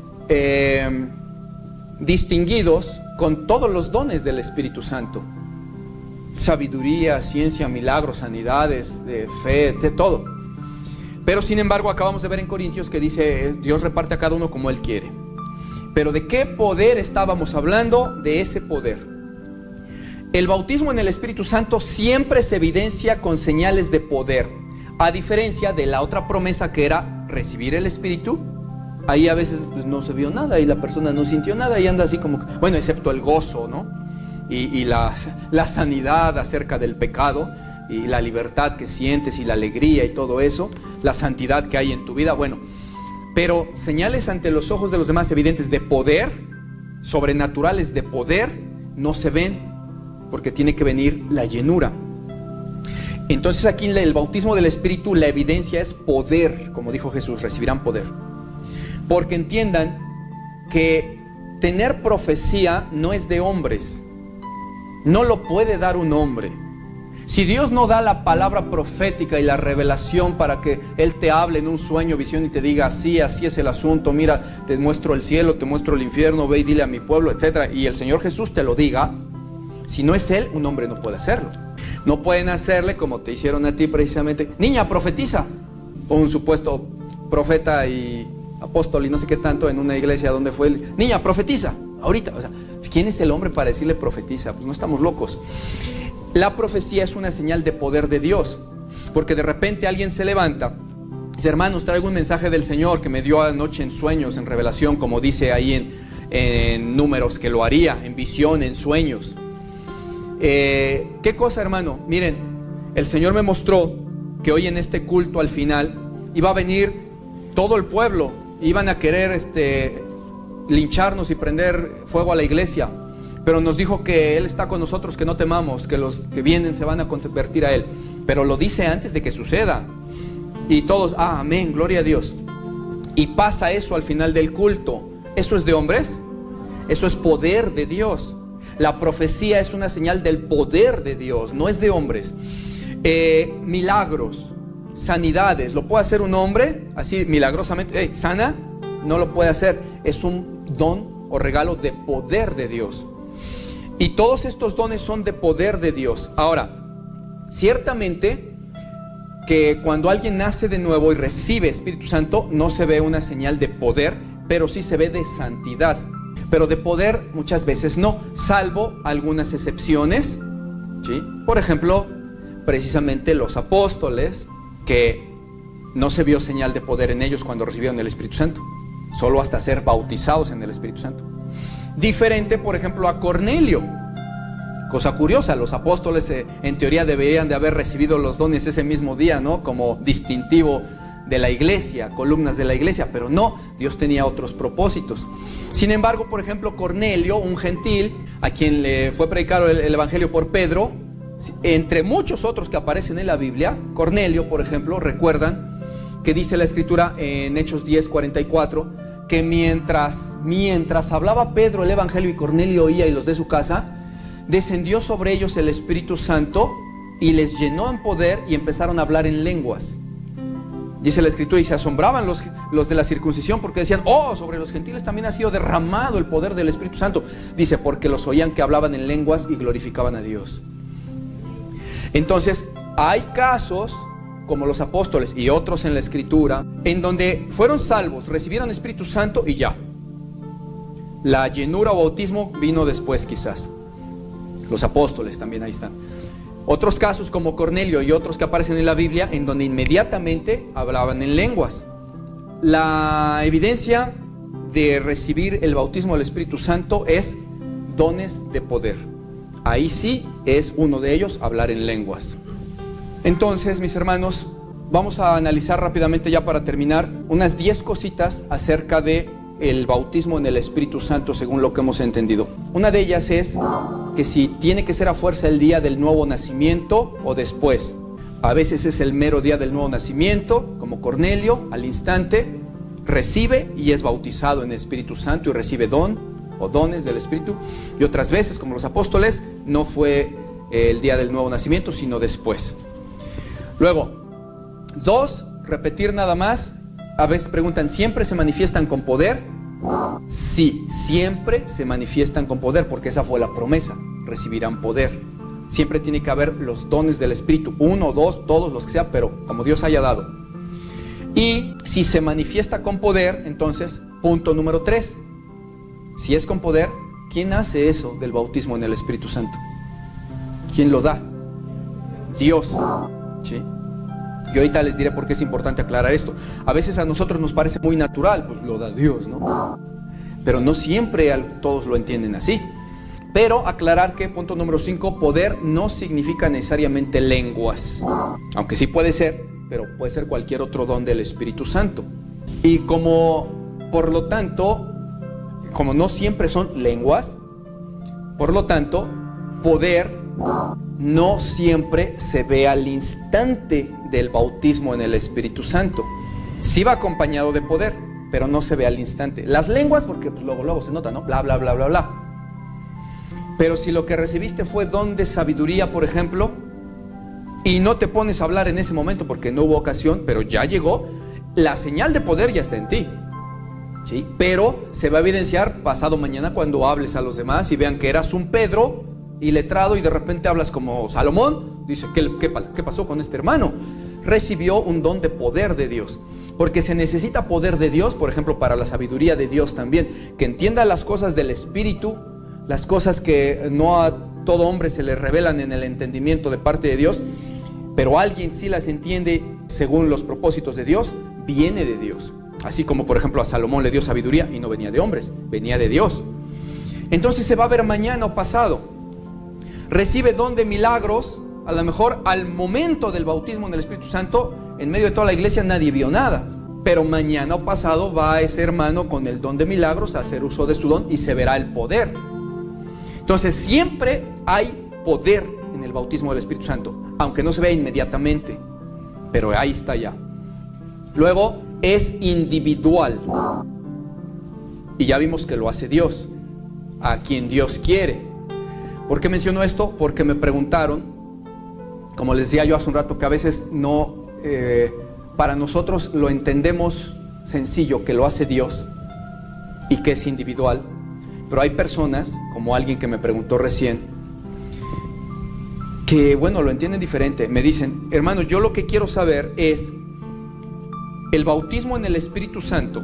eh, distinguidos con todos los dones del Espíritu Santo: sabiduría, ciencia, milagros, sanidades, de fe, de todo. Pero sin embargo acabamos de ver en Corintios que dice: Dios reparte a cada uno como Él quiere. Pero ¿de qué poder estábamos hablando? De ese poder. El bautismo en el Espíritu Santo siempre se evidencia con señales de poder, a diferencia de la otra promesa que era recibir el Espíritu. Ahí a veces pues, no se vio nada y la persona no sintió nada y anda así como, bueno, excepto el gozo, ¿no? Y, y la, la sanidad acerca del pecado y la libertad que sientes y la alegría y todo eso, la santidad que hay en tu vida, bueno. Pero señales ante los ojos de los demás evidentes de poder, sobrenaturales de poder, no se ven, porque tiene que venir la llenura. Entonces aquí en el bautismo del Espíritu la evidencia es poder, como dijo Jesús: recibirán poder. Porque entiendan que tener profecía no es de hombres, no lo puede dar un hombre. Si Dios no da la palabra profética y la revelación para que Él te hable en un sueño, visión y te diga: así, así es el asunto, mira, te muestro el cielo, te muestro el infierno, ve y dile a mi pueblo, etcétera, y el Señor Jesús te lo diga, Si no es Él, un hombre no puede hacerlo. No pueden hacerle como te hicieron a ti precisamente. Niña, profetiza. O un supuesto profeta y apóstol y no sé qué tanto en una iglesia donde fue él. Niña, profetiza. Ahorita. O sea, ¿quién es el hombre para decirle profetiza? Pues no estamos locos. La profecía es una señal de poder de Dios. Porque de repente alguien se levanta y dice, hermanos, traigo un mensaje del Señor que me dio anoche en sueños, en revelación, como dice ahí en, en Números, que lo haría, en visión, en sueños. Eh, ¿Qué cosa, hermano? Miren, el Señor me mostró que hoy en este culto al final iba a venir todo el pueblo, iban a querer este, lincharnos y prender fuego a la iglesia, pero nos dijo que Él está con nosotros, que no temamos, que los que vienen se van a convertir a Él, pero lo dice antes de que suceda. Y todos, ah, amén, gloria a Dios. Y pasa eso al final del culto. ¿Eso es de hombres? Eso es poder de Dios. La profecía es una señal del poder de Dios, no es de hombres. Eh, milagros, sanidades, ¿lo puede hacer un hombre? Así milagrosamente, hey, sana, no lo puede hacer. Es un don o regalo de poder de Dios. Y todos estos dones son de poder de Dios. Ahora, ciertamente que cuando alguien nace de nuevo y recibe Espíritu Santo, no se ve una señal de poder, pero sí se ve de santidad. Pero de poder muchas veces no, salvo algunas excepciones, ¿sí? Por ejemplo, precisamente los apóstoles, que no se vio señal de poder en ellos cuando recibieron el Espíritu Santo, solo hasta ser bautizados en el Espíritu Santo. Diferente, por ejemplo, a Cornelio. Cosa curiosa, los apóstoles eh, en teoría deberían de haber recibido los dones ese mismo día, ¿no? Como distintivo de la iglesia, columnas de la iglesia, pero no, Dios tenía otros propósitos. Sin embargo, por ejemplo, Cornelio, un gentil, a quien le fue predicado el, el evangelio por Pedro, entre muchos otros que aparecen en la Biblia, Cornelio, por ejemplo, recuerdan que dice la escritura en Hechos diez, cuarenta y cuatro, que mientras, mientras hablaba Pedro el evangelio y Cornelio oía y los de su casa, descendió sobre ellos el Espíritu Santo y les llenó en poder y empezaron a hablar en lenguas. Dice la escritura, y se asombraban los, los de la circuncisión porque decían, oh, sobre los gentiles también ha sido derramado el poder del Espíritu Santo. Dice, porque los oían que hablaban en lenguas y glorificaban a Dios. Entonces, hay casos como los apóstoles y otros en la escritura, en donde fueron salvos, recibieron Espíritu Santo y ya. La llenura o bautismo vino después quizás. Los apóstoles también ahí están. Otros casos como Cornelio y otros que aparecen en la Biblia, en donde inmediatamente hablaban en lenguas. La evidencia de recibir el bautismo del Espíritu Santo es dones de poder. Ahí sí es uno de ellos, hablar en lenguas. Entonces, mis hermanos, vamos a analizar rápidamente ya para terminar unas diez cositas acerca de el bautismo en el Espíritu Santo según lo que hemos entendido. Una de ellas es que si tiene que ser a fuerza el día del nuevo nacimiento o después. A veces es el mero día del nuevo nacimiento, como Cornelio, al instante recibe y es bautizado en el Espíritu Santo y recibe don o dones del Espíritu. Y otras veces, como los apóstoles, no fue el día del nuevo nacimiento, sino después. Luego, dos, repetir nada más. A veces preguntan, ¿siempre se manifiestan con poder? Sí, siempre se manifiestan con poder, porque esa fue la promesa, recibirán poder. Siempre tiene que haber los dones del Espíritu, uno, dos, todos los que sea, pero como Dios haya dado. Y si se manifiesta con poder, entonces, punto número tres, si es con poder, ¿quién hace eso del bautismo en el Espíritu Santo? ¿Quién lo da? Dios, ¿sí? Y ahorita les diré por qué es importante aclarar esto. A veces a nosotros nos parece muy natural, pues lo da Dios, ¿no? Pero no siempre todos lo entienden así. Pero aclarar que, punto número cinco, poder no significa necesariamente lenguas. Aunque sí puede ser, pero puede ser cualquier otro don del Espíritu Santo. Y como, por lo tanto, como no siempre son lenguas, por lo tanto, poder no siempre se ve al instante del bautismo en el Espíritu Santo. Sí va acompañado de poder, pero no se ve al instante. Las lenguas, porque pues luego, luego se nota, ¿no? Bla, bla, bla, bla, bla. Pero si lo que recibiste fue don de sabiduría, por ejemplo, y no te pones a hablar en ese momento porque no hubo ocasión, pero ya llegó, la señal de poder ya está en ti, ¿sí? Pero se va a evidenciar pasado mañana cuando hables a los demás y vean que eras un Pedro iletrado y de repente hablas como Salomón, dice, ¿qué, qué, qué pasó con este hermano? Recibió un don de poder de Dios. Porque se necesita poder de Dios, por ejemplo, para la sabiduría de Dios también, que entienda las cosas del Espíritu, las cosas que no a todo hombre se le revelan en el entendimiento de parte de Dios, pero alguien sí las entiende según los propósitos de Dios, viene de Dios. Así como, por ejemplo, a Salomón le dio sabiduría y no venía de hombres, venía de Dios. Entonces se va a ver mañana o pasado. Recibe don de milagros, a lo mejor al momento del bautismo en el Espíritu Santo, en medio de toda la iglesia nadie vio nada, pero mañana o pasado va ese hermano con el don de milagros a hacer uso de su don y se verá el poder. Entonces siempre hay poder en el bautismo del Espíritu Santo, aunque no se vea inmediatamente, pero ahí está ya. Luego es individual, y ya vimos que lo hace Dios, a quien Dios quiere. ¿Por qué menciono esto? Porque me preguntaron, como les decía yo hace un rato, que a veces no... Eh, para nosotros lo entendemos sencillo, que lo hace Dios y que es individual, pero hay personas, como alguien que me preguntó recién, que bueno, lo entienden diferente. Me dicen, hermano, yo lo que quiero saber es el bautismo en el Espíritu Santo,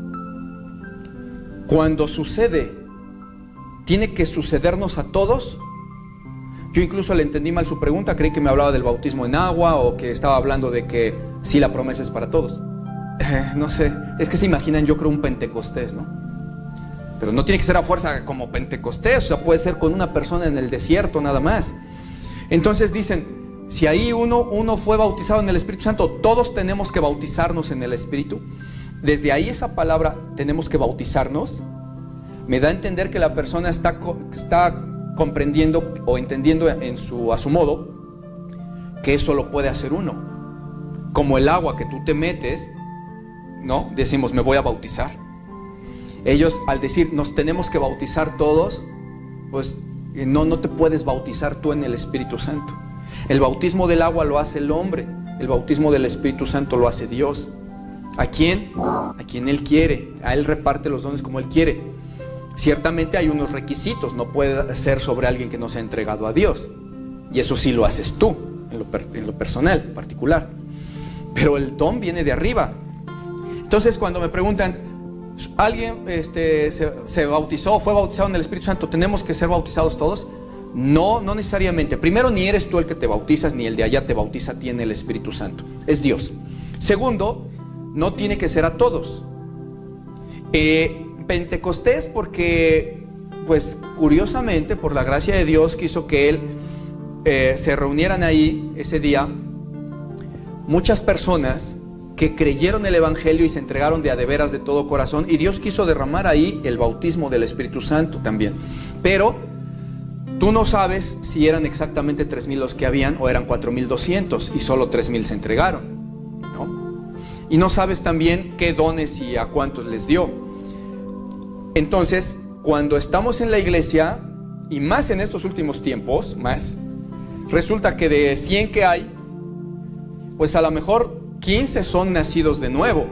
cuando sucede, ¿tiene que sucedernos a todos? Yo incluso le entendí mal su pregunta, creí que me hablaba del bautismo en agua o que estaba hablando de que sí, la promesa es para todos. Eh, no sé, es que se imaginan, yo creo, un Pentecostés, ¿no? Pero no tiene que ser a fuerza como Pentecostés, o sea, puede ser con una persona en el desierto nada más. Entonces dicen, si ahí uno, uno fue bautizado en el Espíritu Santo, todos tenemos que bautizarnos en el Espíritu. Desde ahí esa palabra, tenemos que bautizarnos, me da a entender que la persona está... está comprendiendo o entendiendo en su, a su modo que eso lo puede hacer uno, como el agua que tú te metes, ¿no? Decimos, me voy a bautizar. Ellos al decir, nos tenemos que bautizar todos, pues no, no te puedes bautizar tú en el Espíritu Santo. El bautismo del agua lo hace el hombre, el bautismo del Espíritu Santo lo hace Dios. ¿A quién? A quien Él quiere, a Él reparte los dones como Él quiere. Ciertamente hay unos requisitos, no puede ser sobre alguien que no se ha entregado a Dios, y eso sí lo haces tú, en lo, per, en lo personal, particular, pero el don viene de arriba. Entonces cuando me preguntan, ¿alguien este, se, se bautizó, fue bautizado en el Espíritu Santo? ¿Tenemos que ser bautizados todos? No, no necesariamente. Primero, ni eres tú el que te bautizas, ni el de allá te bautiza a ti en el Espíritu Santo, es Dios. Segundo, no tiene que ser a todos. eh, Pentecostés, porque pues curiosamente por la gracia de Dios quiso que él eh, se reunieran ahí ese día muchas personas que creyeron el Evangelio y se entregaron de a de veras de todo corazón, y Dios quiso derramar ahí el bautismo del Espíritu Santo también. Pero tú no sabes si eran exactamente tres mil los que habían o eran cuatro mil doscientos y solo tres mil se entregaron, ¿no? Y no sabes también qué dones y a cuántos les dio. Entonces, cuando estamos en la iglesia, y más en estos últimos tiempos, más, resulta que de cien que hay, pues a lo mejor quince son nacidos de nuevo,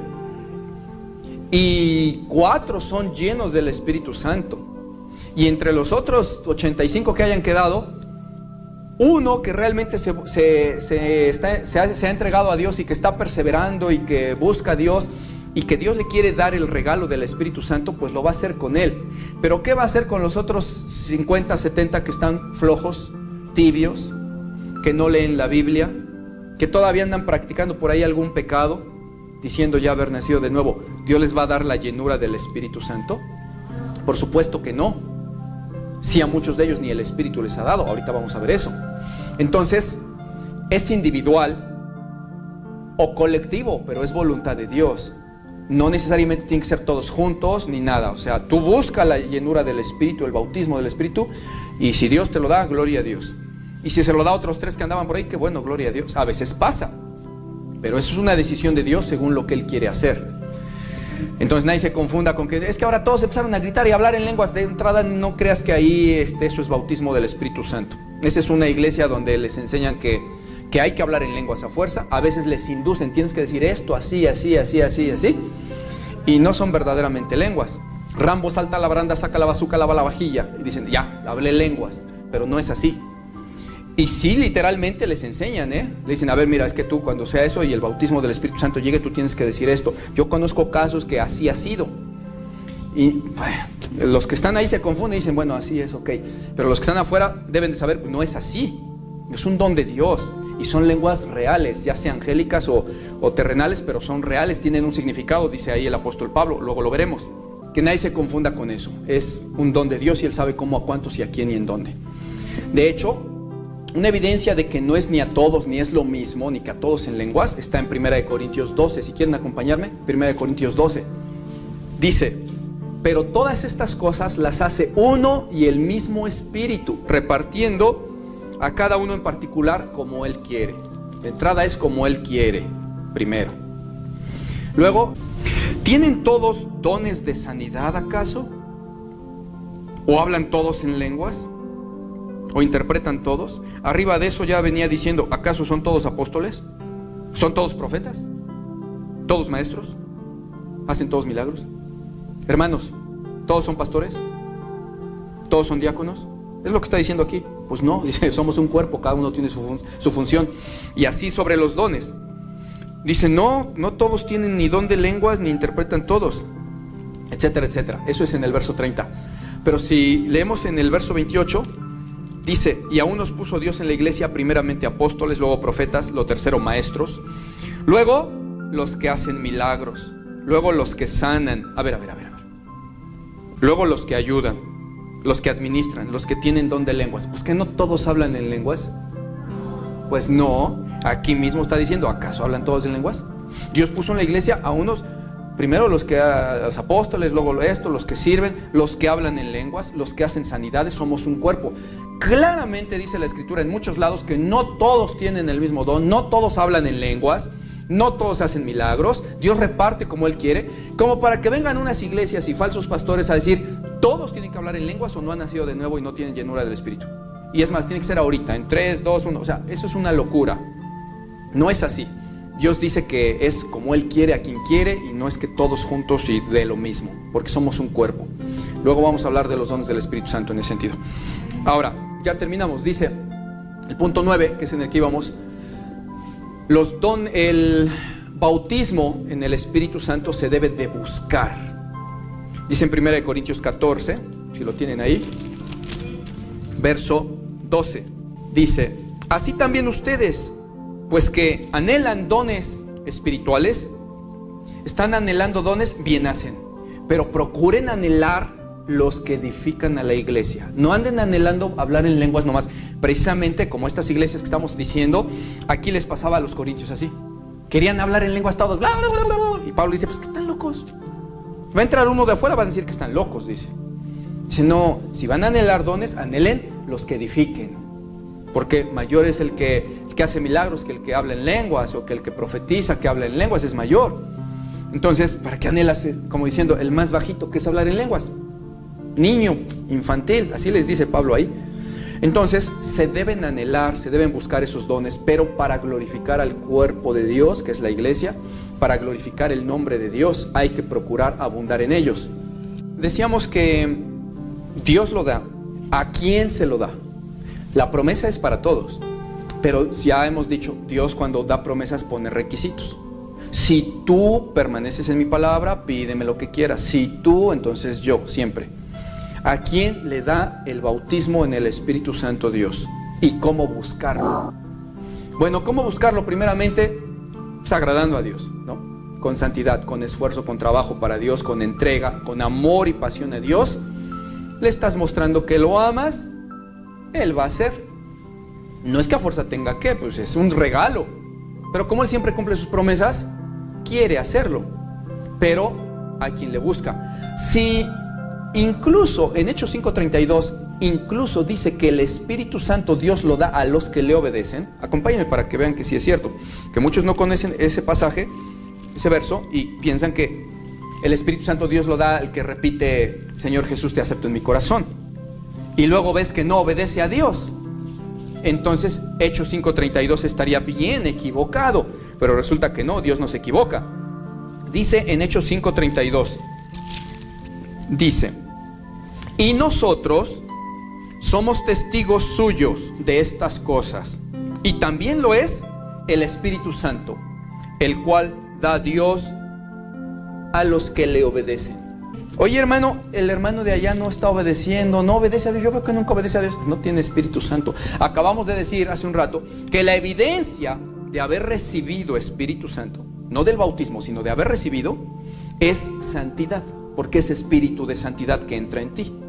y cuatro son llenos del Espíritu Santo, y entre los otros ochenta y cinco que hayan quedado, uno que realmente se, se, se, está, se, ha, se ha entregado a Dios y que está perseverando y que busca a Dios, y que Dios le quiere dar el regalo del Espíritu Santo, pues lo va a hacer con él. Pero ¿qué va a hacer con los otros cincuenta, setenta que están flojos, tibios, que no leen la Biblia, que todavía andan practicando por ahí algún pecado, diciendo ya haber nacido de nuevo? ¿Dios les va a dar la llenura del Espíritu Santo? Por supuesto que no. Sí, a muchos de ellos ni el Espíritu les ha dado. Ahorita vamos a ver eso. Entonces, es individual o colectivo, pero es voluntad de Dios. No necesariamente tienen que ser todos juntos ni nada. O sea, tú busca la llenura del Espíritu, el bautismo del Espíritu, y si Dios te lo da, gloria a Dios. Y si se lo da a otros tres que andaban por ahí, qué bueno, gloria a Dios. A veces pasa, pero eso es una decisión de Dios según lo que Él quiere hacer. Entonces nadie se confunda con que es que ahora todos empezaron a gritar y a hablar en lenguas de entrada. No creas que ahí este, eso es bautismo del Espíritu Santo. Esa es una iglesia donde les enseñan que, que hay que hablar en lenguas a fuerza. A veces les inducen, tienes que decir esto así, así, así, así, así, y no son verdaderamente lenguas. Rambo salta a la baranda, saca la bazuca, lava la vajilla y dicen, ya, hablé lenguas. pero no es así. Y sí, literalmente les enseñan, ¿eh? Le dicen, a ver, mira, es que tú cuando sea eso y el bautismo del Espíritu Santo llegue, tú tienes que decir esto. Yo conozco casos que así ha sido. Y bueno, los que están ahí se confunden y dicen, bueno, así es, ok. Pero los que están afuera deben de saber, pues no es así. Es un don de Dios. Y son lenguas reales, ya sean angélicas o, o terrenales, pero son reales, tienen un significado, dice ahí el apóstol Pablo, luego lo veremos. Que nadie se confunda con eso. Es un don de Dios y Él sabe cómo, a cuántos y a quién y en dónde. De hecho, una evidencia de que no es ni a todos, ni es lo mismo, ni que a todos en lenguas, está en primera de Corintios doce. Si quieren acompañarme, primera de Corintios doce. Dice, pero todas estas cosas las hace uno y el mismo Espíritu, repartiendo a cada uno en particular como Él quiere. La entrada es como Él quiere, primero. Luego, ¿tienen todos dones de sanidad acaso? ¿O hablan todos en lenguas? ¿O interpretan todos? Arriba de eso ya venía diciendo, ¿acaso son todos apóstoles? ¿Son todos profetas? ¿Todos maestros? ¿Hacen todos milagros? Hermanos, ¿todos son pastores? ¿Todos son diáconos? ¿Es lo que está diciendo aquí? Pues no, dice, somos un cuerpo, cada uno tiene su, fun su función. Y así sobre los dones. Dice, no, no todos tienen ni don de lenguas, ni interpretan todos, etcétera, etcétera. Eso es en el verso treinta. Pero si leemos en el verso veintiocho, dice, y aún nos puso Dios en la iglesia, primeramente apóstoles, luego profetas, lo tercero maestros, luego los que hacen milagros, luego los que sanan, a ver, a ver, a ver, a ver. Luego los que ayudan, los que administran, los que tienen don de lenguas. Pues que no todos hablan en lenguas. Pues no, aquí mismo está diciendo, ¿acaso hablan todos en lenguas? Dios puso en la iglesia a unos, primero los que los apóstoles, luego esto, los que sirven, los que hablan en lenguas, los que hacen sanidades. Somos un cuerpo. Claramente dice la Escritura en muchos lados que no todos tienen el mismo don, no todos hablan en lenguas, no todos hacen milagros. Dios reparte como Él quiere, como para que vengan unas iglesias y falsos pastores a decir, todos tienen que hablar en lenguas o no han nacido de nuevo y no tienen llenura del Espíritu. Y es más, tiene que ser ahorita, en tres, dos, uno, o sea, eso es una locura. No es así. Dios dice que es como Él quiere a quien quiere y no es que todos juntos y de lo mismo, porque somos un cuerpo. Luego vamos a hablar de los dones del Espíritu Santo en ese sentido. Ahora, ya terminamos. Dice el punto nueve, que es en el que íbamos, los don, el bautismo en el Espíritu Santo se debe de buscar. Dice en primera de Corintios catorce, si lo tienen ahí, verso doce, dice, así también ustedes, pues que anhelan dones espirituales, están anhelando dones, bien hacen, pero procuren anhelar los que edifican a la iglesia. No anden anhelando hablar en lenguas nomás. Precisamente como estas iglesias que estamos diciendo, aquí les pasaba a los corintios así. Querían hablar en lenguas todos, bla, bla, bla, bla, y Pablo dice, pues que están locos. Va a entrar uno de afuera, van a decir que están locos, dice. Dice, no, si van a anhelar dones, anhelen los que edifiquen. Porque mayor es el que, el que hace milagros que el que habla en lenguas, o que el que profetiza que habla en lenguas es mayor. Entonces, ¿para qué anhelas, como diciendo, el más bajito que es hablar en lenguas? Niño, infantil, así les dice Pablo ahí. Entonces, se deben anhelar, se deben buscar esos dones, pero para glorificar al cuerpo de Dios, que es la iglesia, para glorificar el nombre de Dios, hay que procurar abundar en ellos. Decíamos que Dios lo da. ¿A quién se lo da? La promesa es para todos, pero ya hemos dicho, Dios cuando da promesas pone requisitos. Si tú permaneces en mi palabra, pídeme lo que quieras. Si tú, entonces yo, siempre. ¿A quién le da el bautismo en el Espíritu Santo Dios? ¿Y cómo buscarlo? Bueno, ¿cómo buscarlo? Primeramente, pues agradando a Dios, ¿no? Con santidad, con esfuerzo, con trabajo para Dios, con entrega, con amor y pasión a Dios. Le estás mostrando que lo amas, Él va a hacer. No es que a fuerza tenga que, pues es un regalo. Pero como Él siempre cumple sus promesas, quiere hacerlo. Pero a quien le busca. Si incluso en Hechos cinco treinta y dos, incluso dice que el Espíritu Santo Dios lo da a los que le obedecen. Acompáñenme para que vean que sí es cierto. Que muchos no conocen ese pasaje, ese verso, y piensan que el Espíritu Santo Dios lo da al que repite, Señor Jesús, te acepto en mi corazón. Y luego ves que no obedece a Dios. Entonces Hechos cinco treinta y dos estaría bien equivocado. Pero resulta que no, Dios no se equivoca. Dice en Hechos cinco treinta y dos, dice, y nosotros somos testigos suyos de estas cosas. Y también lo es el Espíritu Santo, el cual da Dios a los que le obedecen. Oye, hermano, el hermano de allá no está obedeciendo, no obedece a Dios. Yo veo que nunca obedece a Dios. No tiene Espíritu Santo. Acabamos de decir hace un rato que la evidencia de haber recibido Espíritu Santo, no del bautismo, sino de haber recibido, es santidad, porque es espíritu de santidad que entra en ti.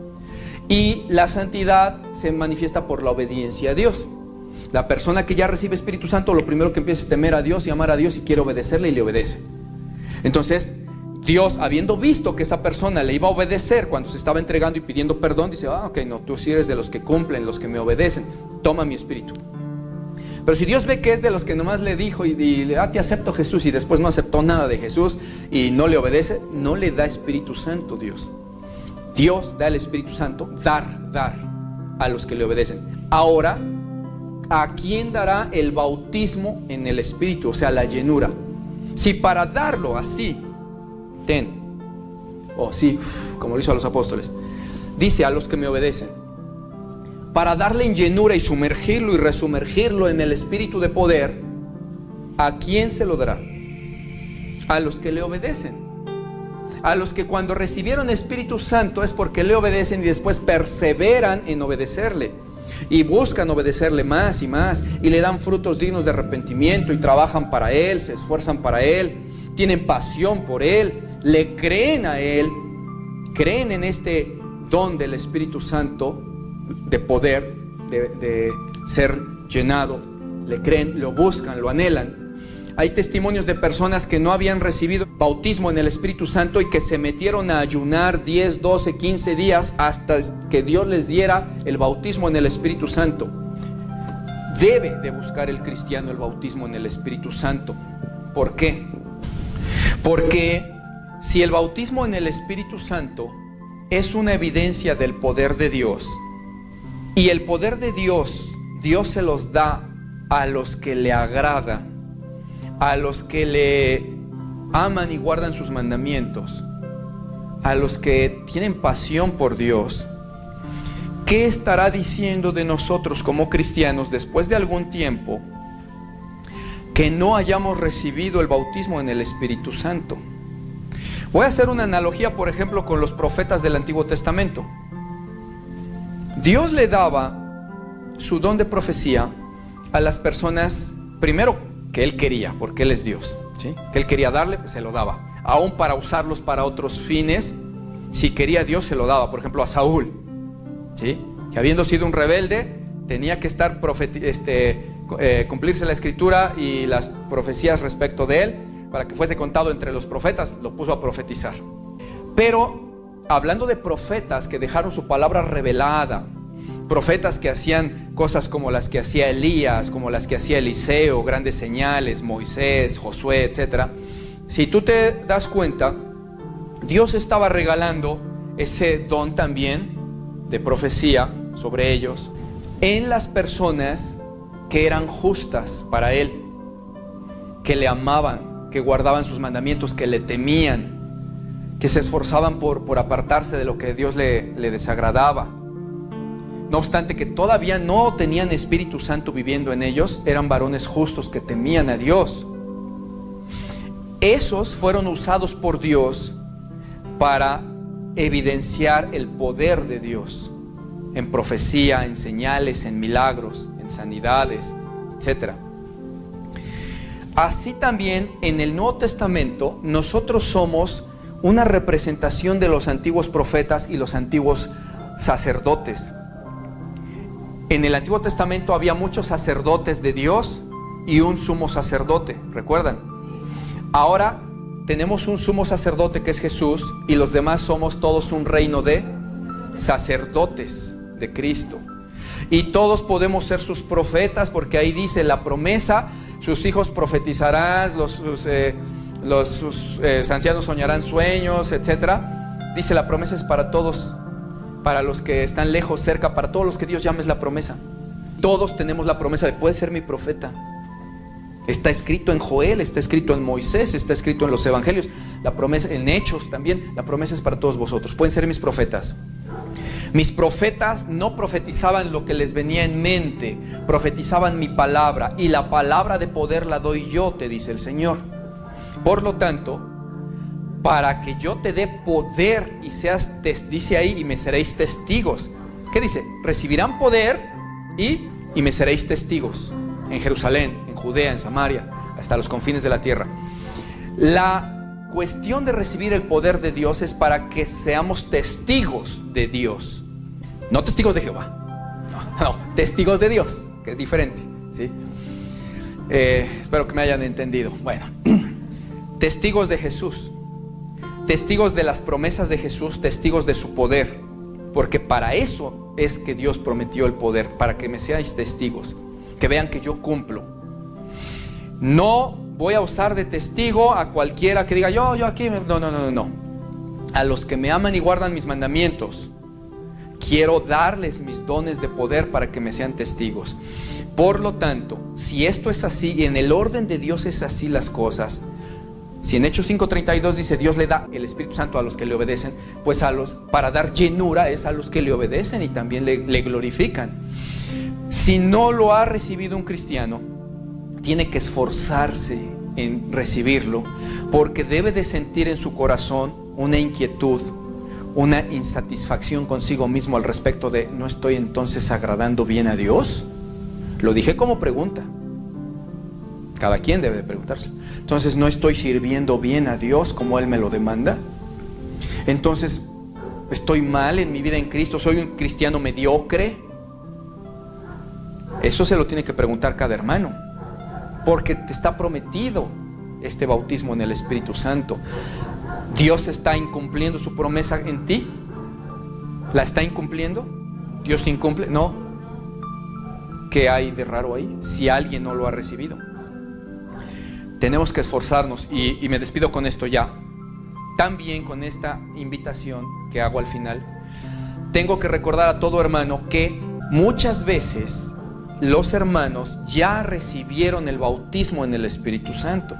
Y la santidad se manifiesta por la obediencia a Dios. La persona que ya recibe Espíritu Santo, lo primero que empieza es temer a Dios y amar a Dios y quiere obedecerle y le obedece. Entonces, Dios, habiendo visto que esa persona le iba a obedecer cuando se estaba entregando y pidiendo perdón, dice, ah, ok, no, tú sí eres de los que cumplen, los que me obedecen, toma mi espíritu. Pero si Dios ve que es de los que nomás le dijo y, y ah, te acepto Jesús, y después no aceptó nada de Jesús y no le obedece, no le da Espíritu Santo Dios. Dios da el Espíritu Santo, dar, dar a los que le obedecen. Ahora, ¿a quién dará el bautismo en el Espíritu? O sea, la llenura. Si para darlo así, ten, o sí, como lo hizo a los apóstoles, dice a los que me obedecen, para darle en llenura y sumergirlo y resumergirlo en el Espíritu de poder, ¿a quién se lo dará? A los que le obedecen. A los que cuando recibieron Espíritu Santo es porque le obedecen y después perseveran en obedecerle y buscan obedecerle más y más y le dan frutos dignos de arrepentimiento y trabajan para Él, se esfuerzan para Él, tienen pasión por Él, le creen a Él, creen en este don del Espíritu Santo de poder, de, de ser llenado, le creen, lo buscan, lo anhelan. Hay testimonios de personas que no habían recibido bautismo en el Espíritu Santo y que se metieron a ayunar diez, doce, quince días hasta que Dios les diera el bautismo en el Espíritu Santo. Debe de buscar el cristiano el bautismo en el Espíritu Santo. ¿Por qué? Porque si el bautismo en el Espíritu Santo es una evidencia del poder de Dios, y el poder de Dios, Dios se los da a los que le agrada, a los que le aman y guardan sus mandamientos, a los que tienen pasión por Dios. ¿Qué estará diciendo de nosotros como cristianos después de algún tiempo que no hayamos recibido el bautismo en el Espíritu Santo? Voy a hacer una analogía, por ejemplo, con los profetas del Antiguo Testamento. Dios le daba su don de profecía a las personas, primero, que Él quería, porque Él es Dios, ¿sí? Que Él quería darle, pues se lo daba. Aún para usarlos para otros fines, si quería Dios se lo daba. Por ejemplo, a Saúl, ¿sí? Que habiendo sido un rebelde, tenía que estar este, eh, cumplirse la Escritura y las profecías respecto de él, para que fuese contado entre los profetas, lo puso a profetizar. Pero, hablando de profetas que dejaron su palabra revelada, profetas que hacían cosas como las que hacía Elías, como las que hacía Eliseo, grandes señales, Moisés, Josué, etcétera. Si tú te das cuenta, Dios estaba regalando ese don también de profecía sobre ellos en las personas que eran justas para Él, que le amaban, que guardaban sus mandamientos, que le temían, que se esforzaban por, por apartarse de lo que Dios le, le desagradaba. No obstante que todavía no tenían Espíritu Santo viviendo en ellos, eran varones justos que temían a Dios. Esos fueron usados por Dios para evidenciar el poder de Dios en profecía, en señales, en milagros, en sanidades, etcétera. Así también en el Nuevo Testamento nosotros somos una representación de los antiguos profetas y los antiguos sacerdotes. En el Antiguo Testamento había muchos sacerdotes de Dios y un sumo sacerdote, ¿recuerdan? Ahora tenemos un sumo sacerdote que es Jesús y los demás somos todos un reino de sacerdotes de Cristo. Y todos podemos ser sus profetas porque ahí dice la promesa, sus hijos profetizarán, los, sus, eh, los sus, eh, ancianos soñarán sueños, etcétera. Dice la promesa es para todos. Para los que están lejos, cerca, para todos los que Dios llama es la promesa. Todos tenemos la promesa de puede ser mi profeta. Está escrito en Joel, está escrito en Moisés, está escrito en los evangelios. La promesa, en Hechos también, la promesa es para todos vosotros. Pueden ser mis profetas. Mis profetas no profetizaban lo que les venía en mente, profetizaban mi palabra, y la palabra de poder la doy yo, te dice el Señor. Por lo tanto, para que yo te dé poder y seas, dice ahí, y me seréis testigos. ¿Qué dice? Recibirán poder y, y me seréis testigos en Jerusalén, en Judea, en Samaria, hasta los confines de la tierra. La cuestión de recibir el poder de Dios es para que seamos testigos de Dios. No testigos de Jehová, no, no, testigos de Dios, que es diferente, ¿sí? Eh, espero que me hayan entendido. Bueno, testigos de Jesús, testigos de las promesas de Jesús, testigos de su poder, porque para eso es que Dios prometió el poder, para que me seáis testigos, que vean que yo cumplo. No voy a usar de testigo a cualquiera que diga yo, yo aquí, no, no, no, no. A los que me aman y guardan mis mandamientos, quiero darles mis dones de poder para que me sean testigos. Por lo tanto, si esto es así, y en el orden de Dios es así las cosas, si en Hechos cinco treinta y dos dice Dios le da el Espíritu Santo a los que le obedecen, pues a los, para dar llenura es a los que le obedecen y también le, le glorifican. Si no lo ha recibido un cristiano, tiene que esforzarse en recibirlo, porque debe de sentir en su corazón una inquietud, una insatisfacción consigo mismo al respecto de, ¿no estoy entonces agradando bien a Dios? Lo dije como pregunta. Cada quien debe de preguntarse. Entonces, ¿no estoy sirviendo bien a Dios como Él me lo demanda? Entonces, ¿estoy mal en mi vida en Cristo? ¿Soy un cristiano mediocre? Eso se lo tiene que preguntar cada hermano, porque te está prometido este bautismo en el Espíritu Santo. ¿Dios está incumpliendo su promesa en ti? ¿La está incumpliendo? ¿Dios incumple? No. ¿Qué hay de raro ahí? Si alguien no lo ha recibido. Tenemos que esforzarnos, y, y me despido con esto ya. También con esta invitación que hago al final, tengo que recordar a todo hermano que muchas veces los hermanos ya recibieron el bautismo en el Espíritu Santo,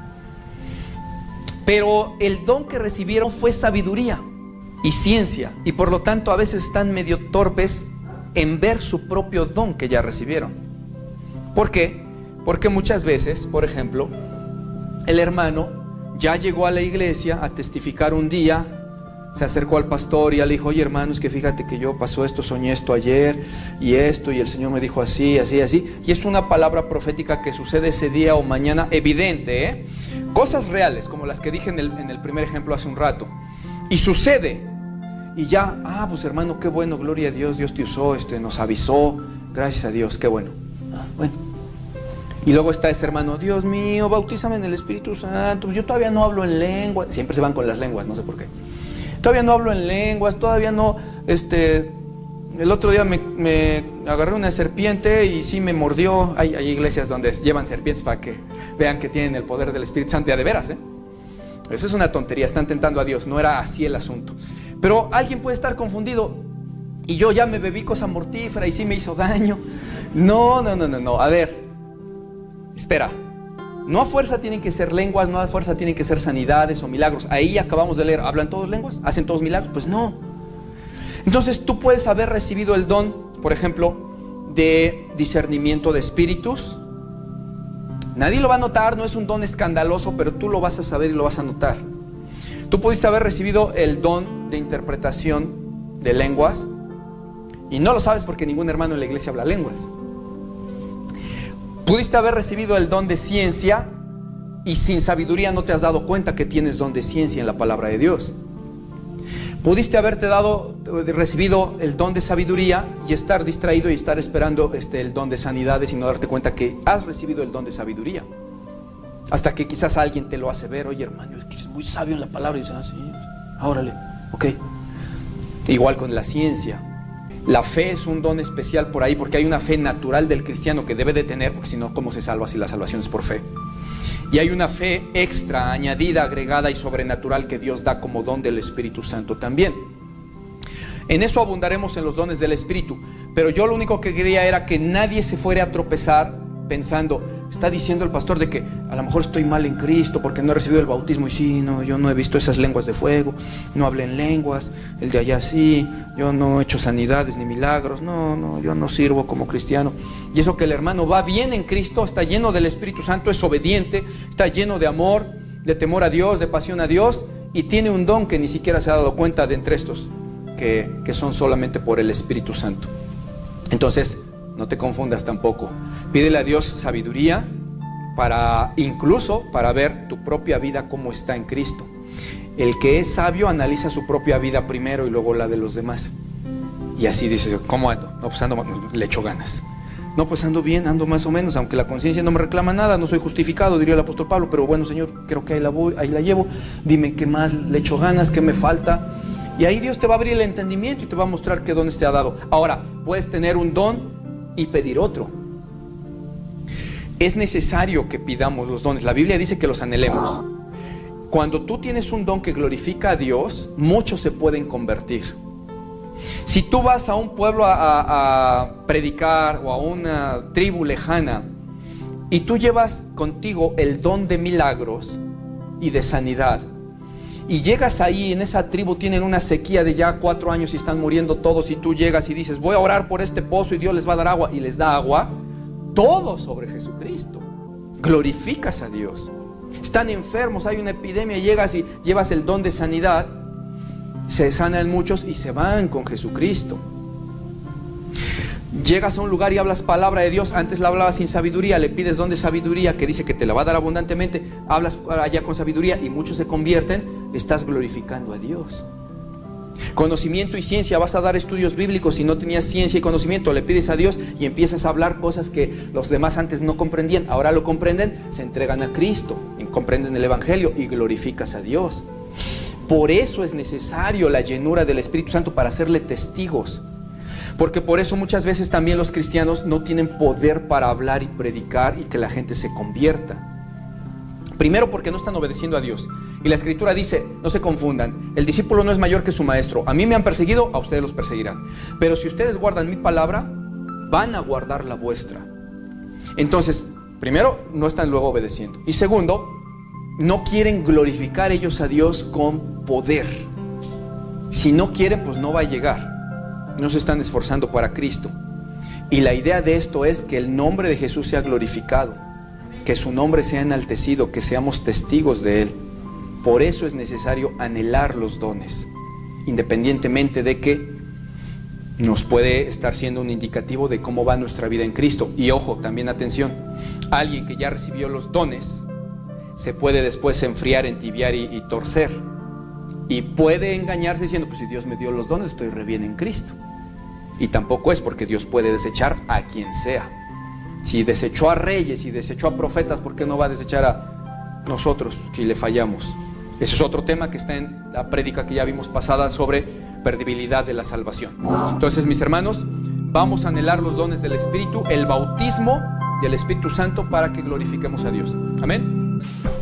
pero el don que recibieron fue sabiduría y ciencia, y por lo tanto a veces están medio torpes en ver su propio don que ya recibieron. ¿Por qué? Porque muchas veces, por ejemplo, el hermano ya llegó a la iglesia a testificar un día, se acercó al pastor y le dijo, oye hermano, es que fíjate que yo pasó esto, soñé esto ayer y esto, y el Señor me dijo así, así, así, y es una palabra profética que sucede ese día o mañana, evidente, ¿eh? Cosas reales, como las que dije en el, en el primer ejemplo hace un rato, y sucede, y ya, ah, pues hermano, qué bueno, gloria a Dios, Dios te usó, este, nos avisó, gracias a Dios, qué bueno. Ah, bueno. Y luego está ese hermano, Dios mío, bautízame en el Espíritu Santo, yo todavía no hablo en lengua, siempre se van con las lenguas, no sé por qué. Todavía no hablo en lenguas, todavía no, este, el otro día me, me agarré una serpiente y sí me mordió. Hay, hay iglesias donde llevan serpientes para que vean que tienen el poder del Espíritu Santo, ya de veras, ¿eh? Eso es una tontería, están tentando a Dios, no era así el asunto. Pero alguien puede estar confundido, y yo ya me bebí cosa mortífera y sí me hizo daño. No, no, no, no, no, a ver, espera. No a fuerza tienen que ser lenguas, no a fuerza tienen que ser sanidades o milagros. Ahí acabamos de leer, ¿hablan todos lenguas? ¿Hacen todos milagros? Pues no. Entonces tú puedes haber recibido el don, por ejemplo, de discernimiento de espíritus. Nadie lo va a notar, no es un don escandaloso, pero tú lo vas a saber y lo vas a notar. Tú pudiste haber recibido el don de interpretación de lenguas y no lo sabes porque ningún hermano en la iglesia habla lenguas. Pudiste haber recibido el don de ciencia y sin sabiduría no te has dado cuenta que tienes don de ciencia en la palabra de Dios. Pudiste haberte dado, recibido el don de sabiduría y estar distraído y estar esperando este, el don de sanidades y no darte cuenta que has recibido el don de sabiduría. Hasta que quizás alguien te lo hace ver, oye hermano, es que eres muy sabio en la palabra. Y dices, ah, sí, órale, ok. Igual con la ciencia. La fe es un don especial por ahí, porque hay una fe natural del cristiano que debe de tener, porque si no, ¿cómo se salva si la salvación es por fe? Y hay una fe extra, añadida, agregada y sobrenatural que Dios da como don del Espíritu Santo también. En eso abundaremos en los dones del Espíritu, pero yo lo único que quería era que nadie se fuera a tropezar pensando, Está diciendo el pastor de que a lo mejor estoy mal en Cristo porque no he recibido el bautismo. Y sí, no, yo no he visto esas lenguas de fuego, no hablé en lenguas, el de allá sí, yo no he hecho sanidades ni milagros, no, no, yo no sirvo como cristiano. Y eso que el hermano va bien en Cristo, está lleno del Espíritu Santo, es obediente, está lleno de amor, de temor a Dios, de pasión a Dios, y tiene un don que ni siquiera se ha dado cuenta de entre estos, que, que son solamente por el Espíritu Santo. Entonces, no te confundas tampoco. Pídele a Dios sabiduría para, incluso para ver tu propia vida cómo está en Cristo. El que es sabio analiza su propia vida primero y luego la de los demás. Y así dice, ¿cómo ando? No, pues ando, le echo ganas. No, pues ando bien, ando más o menos, aunque la conciencia no me reclama nada, no soy justificado, diría el apóstol Pablo, pero bueno, Señor, creo que ahí la voy, ahí la llevo. Dime qué más le echo ganas, qué me falta. Y ahí Dios te va a abrir el entendimiento y te va a mostrar qué dones te ha dado. Ahora, puedes tener un don y pedir otro. Es necesario que pidamos los dones. La Biblia dice que los anhelemos. Cuando tú tienes un don que glorifica a Dios, muchos se pueden convertir. Si tú vas a un pueblo a, a, a predicar o a una tribu lejana y tú llevas contigo el don de milagros y de sanidad, y llegas ahí, en esa tribu tienen una sequía de ya cuatro años y están muriendo todos, y tú llegas y dices, voy a orar por este pozo y Dios les va a dar agua, y les da agua, todo sobre Jesucristo. Glorificas a Dios. Están enfermos, hay una epidemia, llegas y llevas el don de sanidad, se sanan muchos y se van con Jesucristo. Llegas a un lugar y hablas palabra de Dios. Antes la hablabas sin sabiduría, le pides don de sabiduría que dice que te la va a dar abundantemente, hablas allá con sabiduría y muchos se convierten. Estás glorificando a Dios. Conocimiento y ciencia, vas a dar estudios bíblicos. Si no tenías ciencia y conocimiento, le pides a Dios y empiezas a hablar cosas que los demás antes no comprendían, ahora lo comprenden, se entregan a Cristo, comprenden el Evangelio y glorificas a Dios. Por eso es necesario la llenura del Espíritu Santo, para hacerle testigos. Porque por eso muchas veces también los cristianos no tienen poder para hablar y predicar y que la gente se convierta. Primero, porque no están obedeciendo a Dios. Y la Escritura dice, no se confundan, el discípulo no es mayor que su maestro. A mí me han perseguido, a ustedes los perseguirán. Pero si ustedes guardan mi palabra, van a guardar la vuestra. Entonces, primero, no están luego obedeciendo. Y segundo, no quieren glorificar ellos a Dios con poder. Si no quieren, pues no va a llegar. No se están esforzando para Cristo. Y la idea de esto es que el nombre de Jesús sea glorificado, que su nombre sea enaltecido, que seamos testigos de Él. Por eso es necesario anhelar los dones, independientemente de que nos puede estar siendo un indicativo de cómo va nuestra vida en Cristo. Y ojo, también atención, alguien que ya recibió los dones se puede después enfriar, entibiar y, y torcer. Y puede engañarse diciendo, pues si Dios me dio los dones, estoy re bien en Cristo. Y tampoco es, porque Dios puede desechar a quien sea. Si desechó a reyes y desechó a profetas, ¿por qué no va a desechar a nosotros si le fallamos? Ese es otro tema que está en la prédica que ya vimos pasada sobre perdibilidad de la salvación. Entonces, mis hermanos, vamos a anhelar los dones del Espíritu, el bautismo del Espíritu Santo, para que glorifiquemos a Dios. Amén.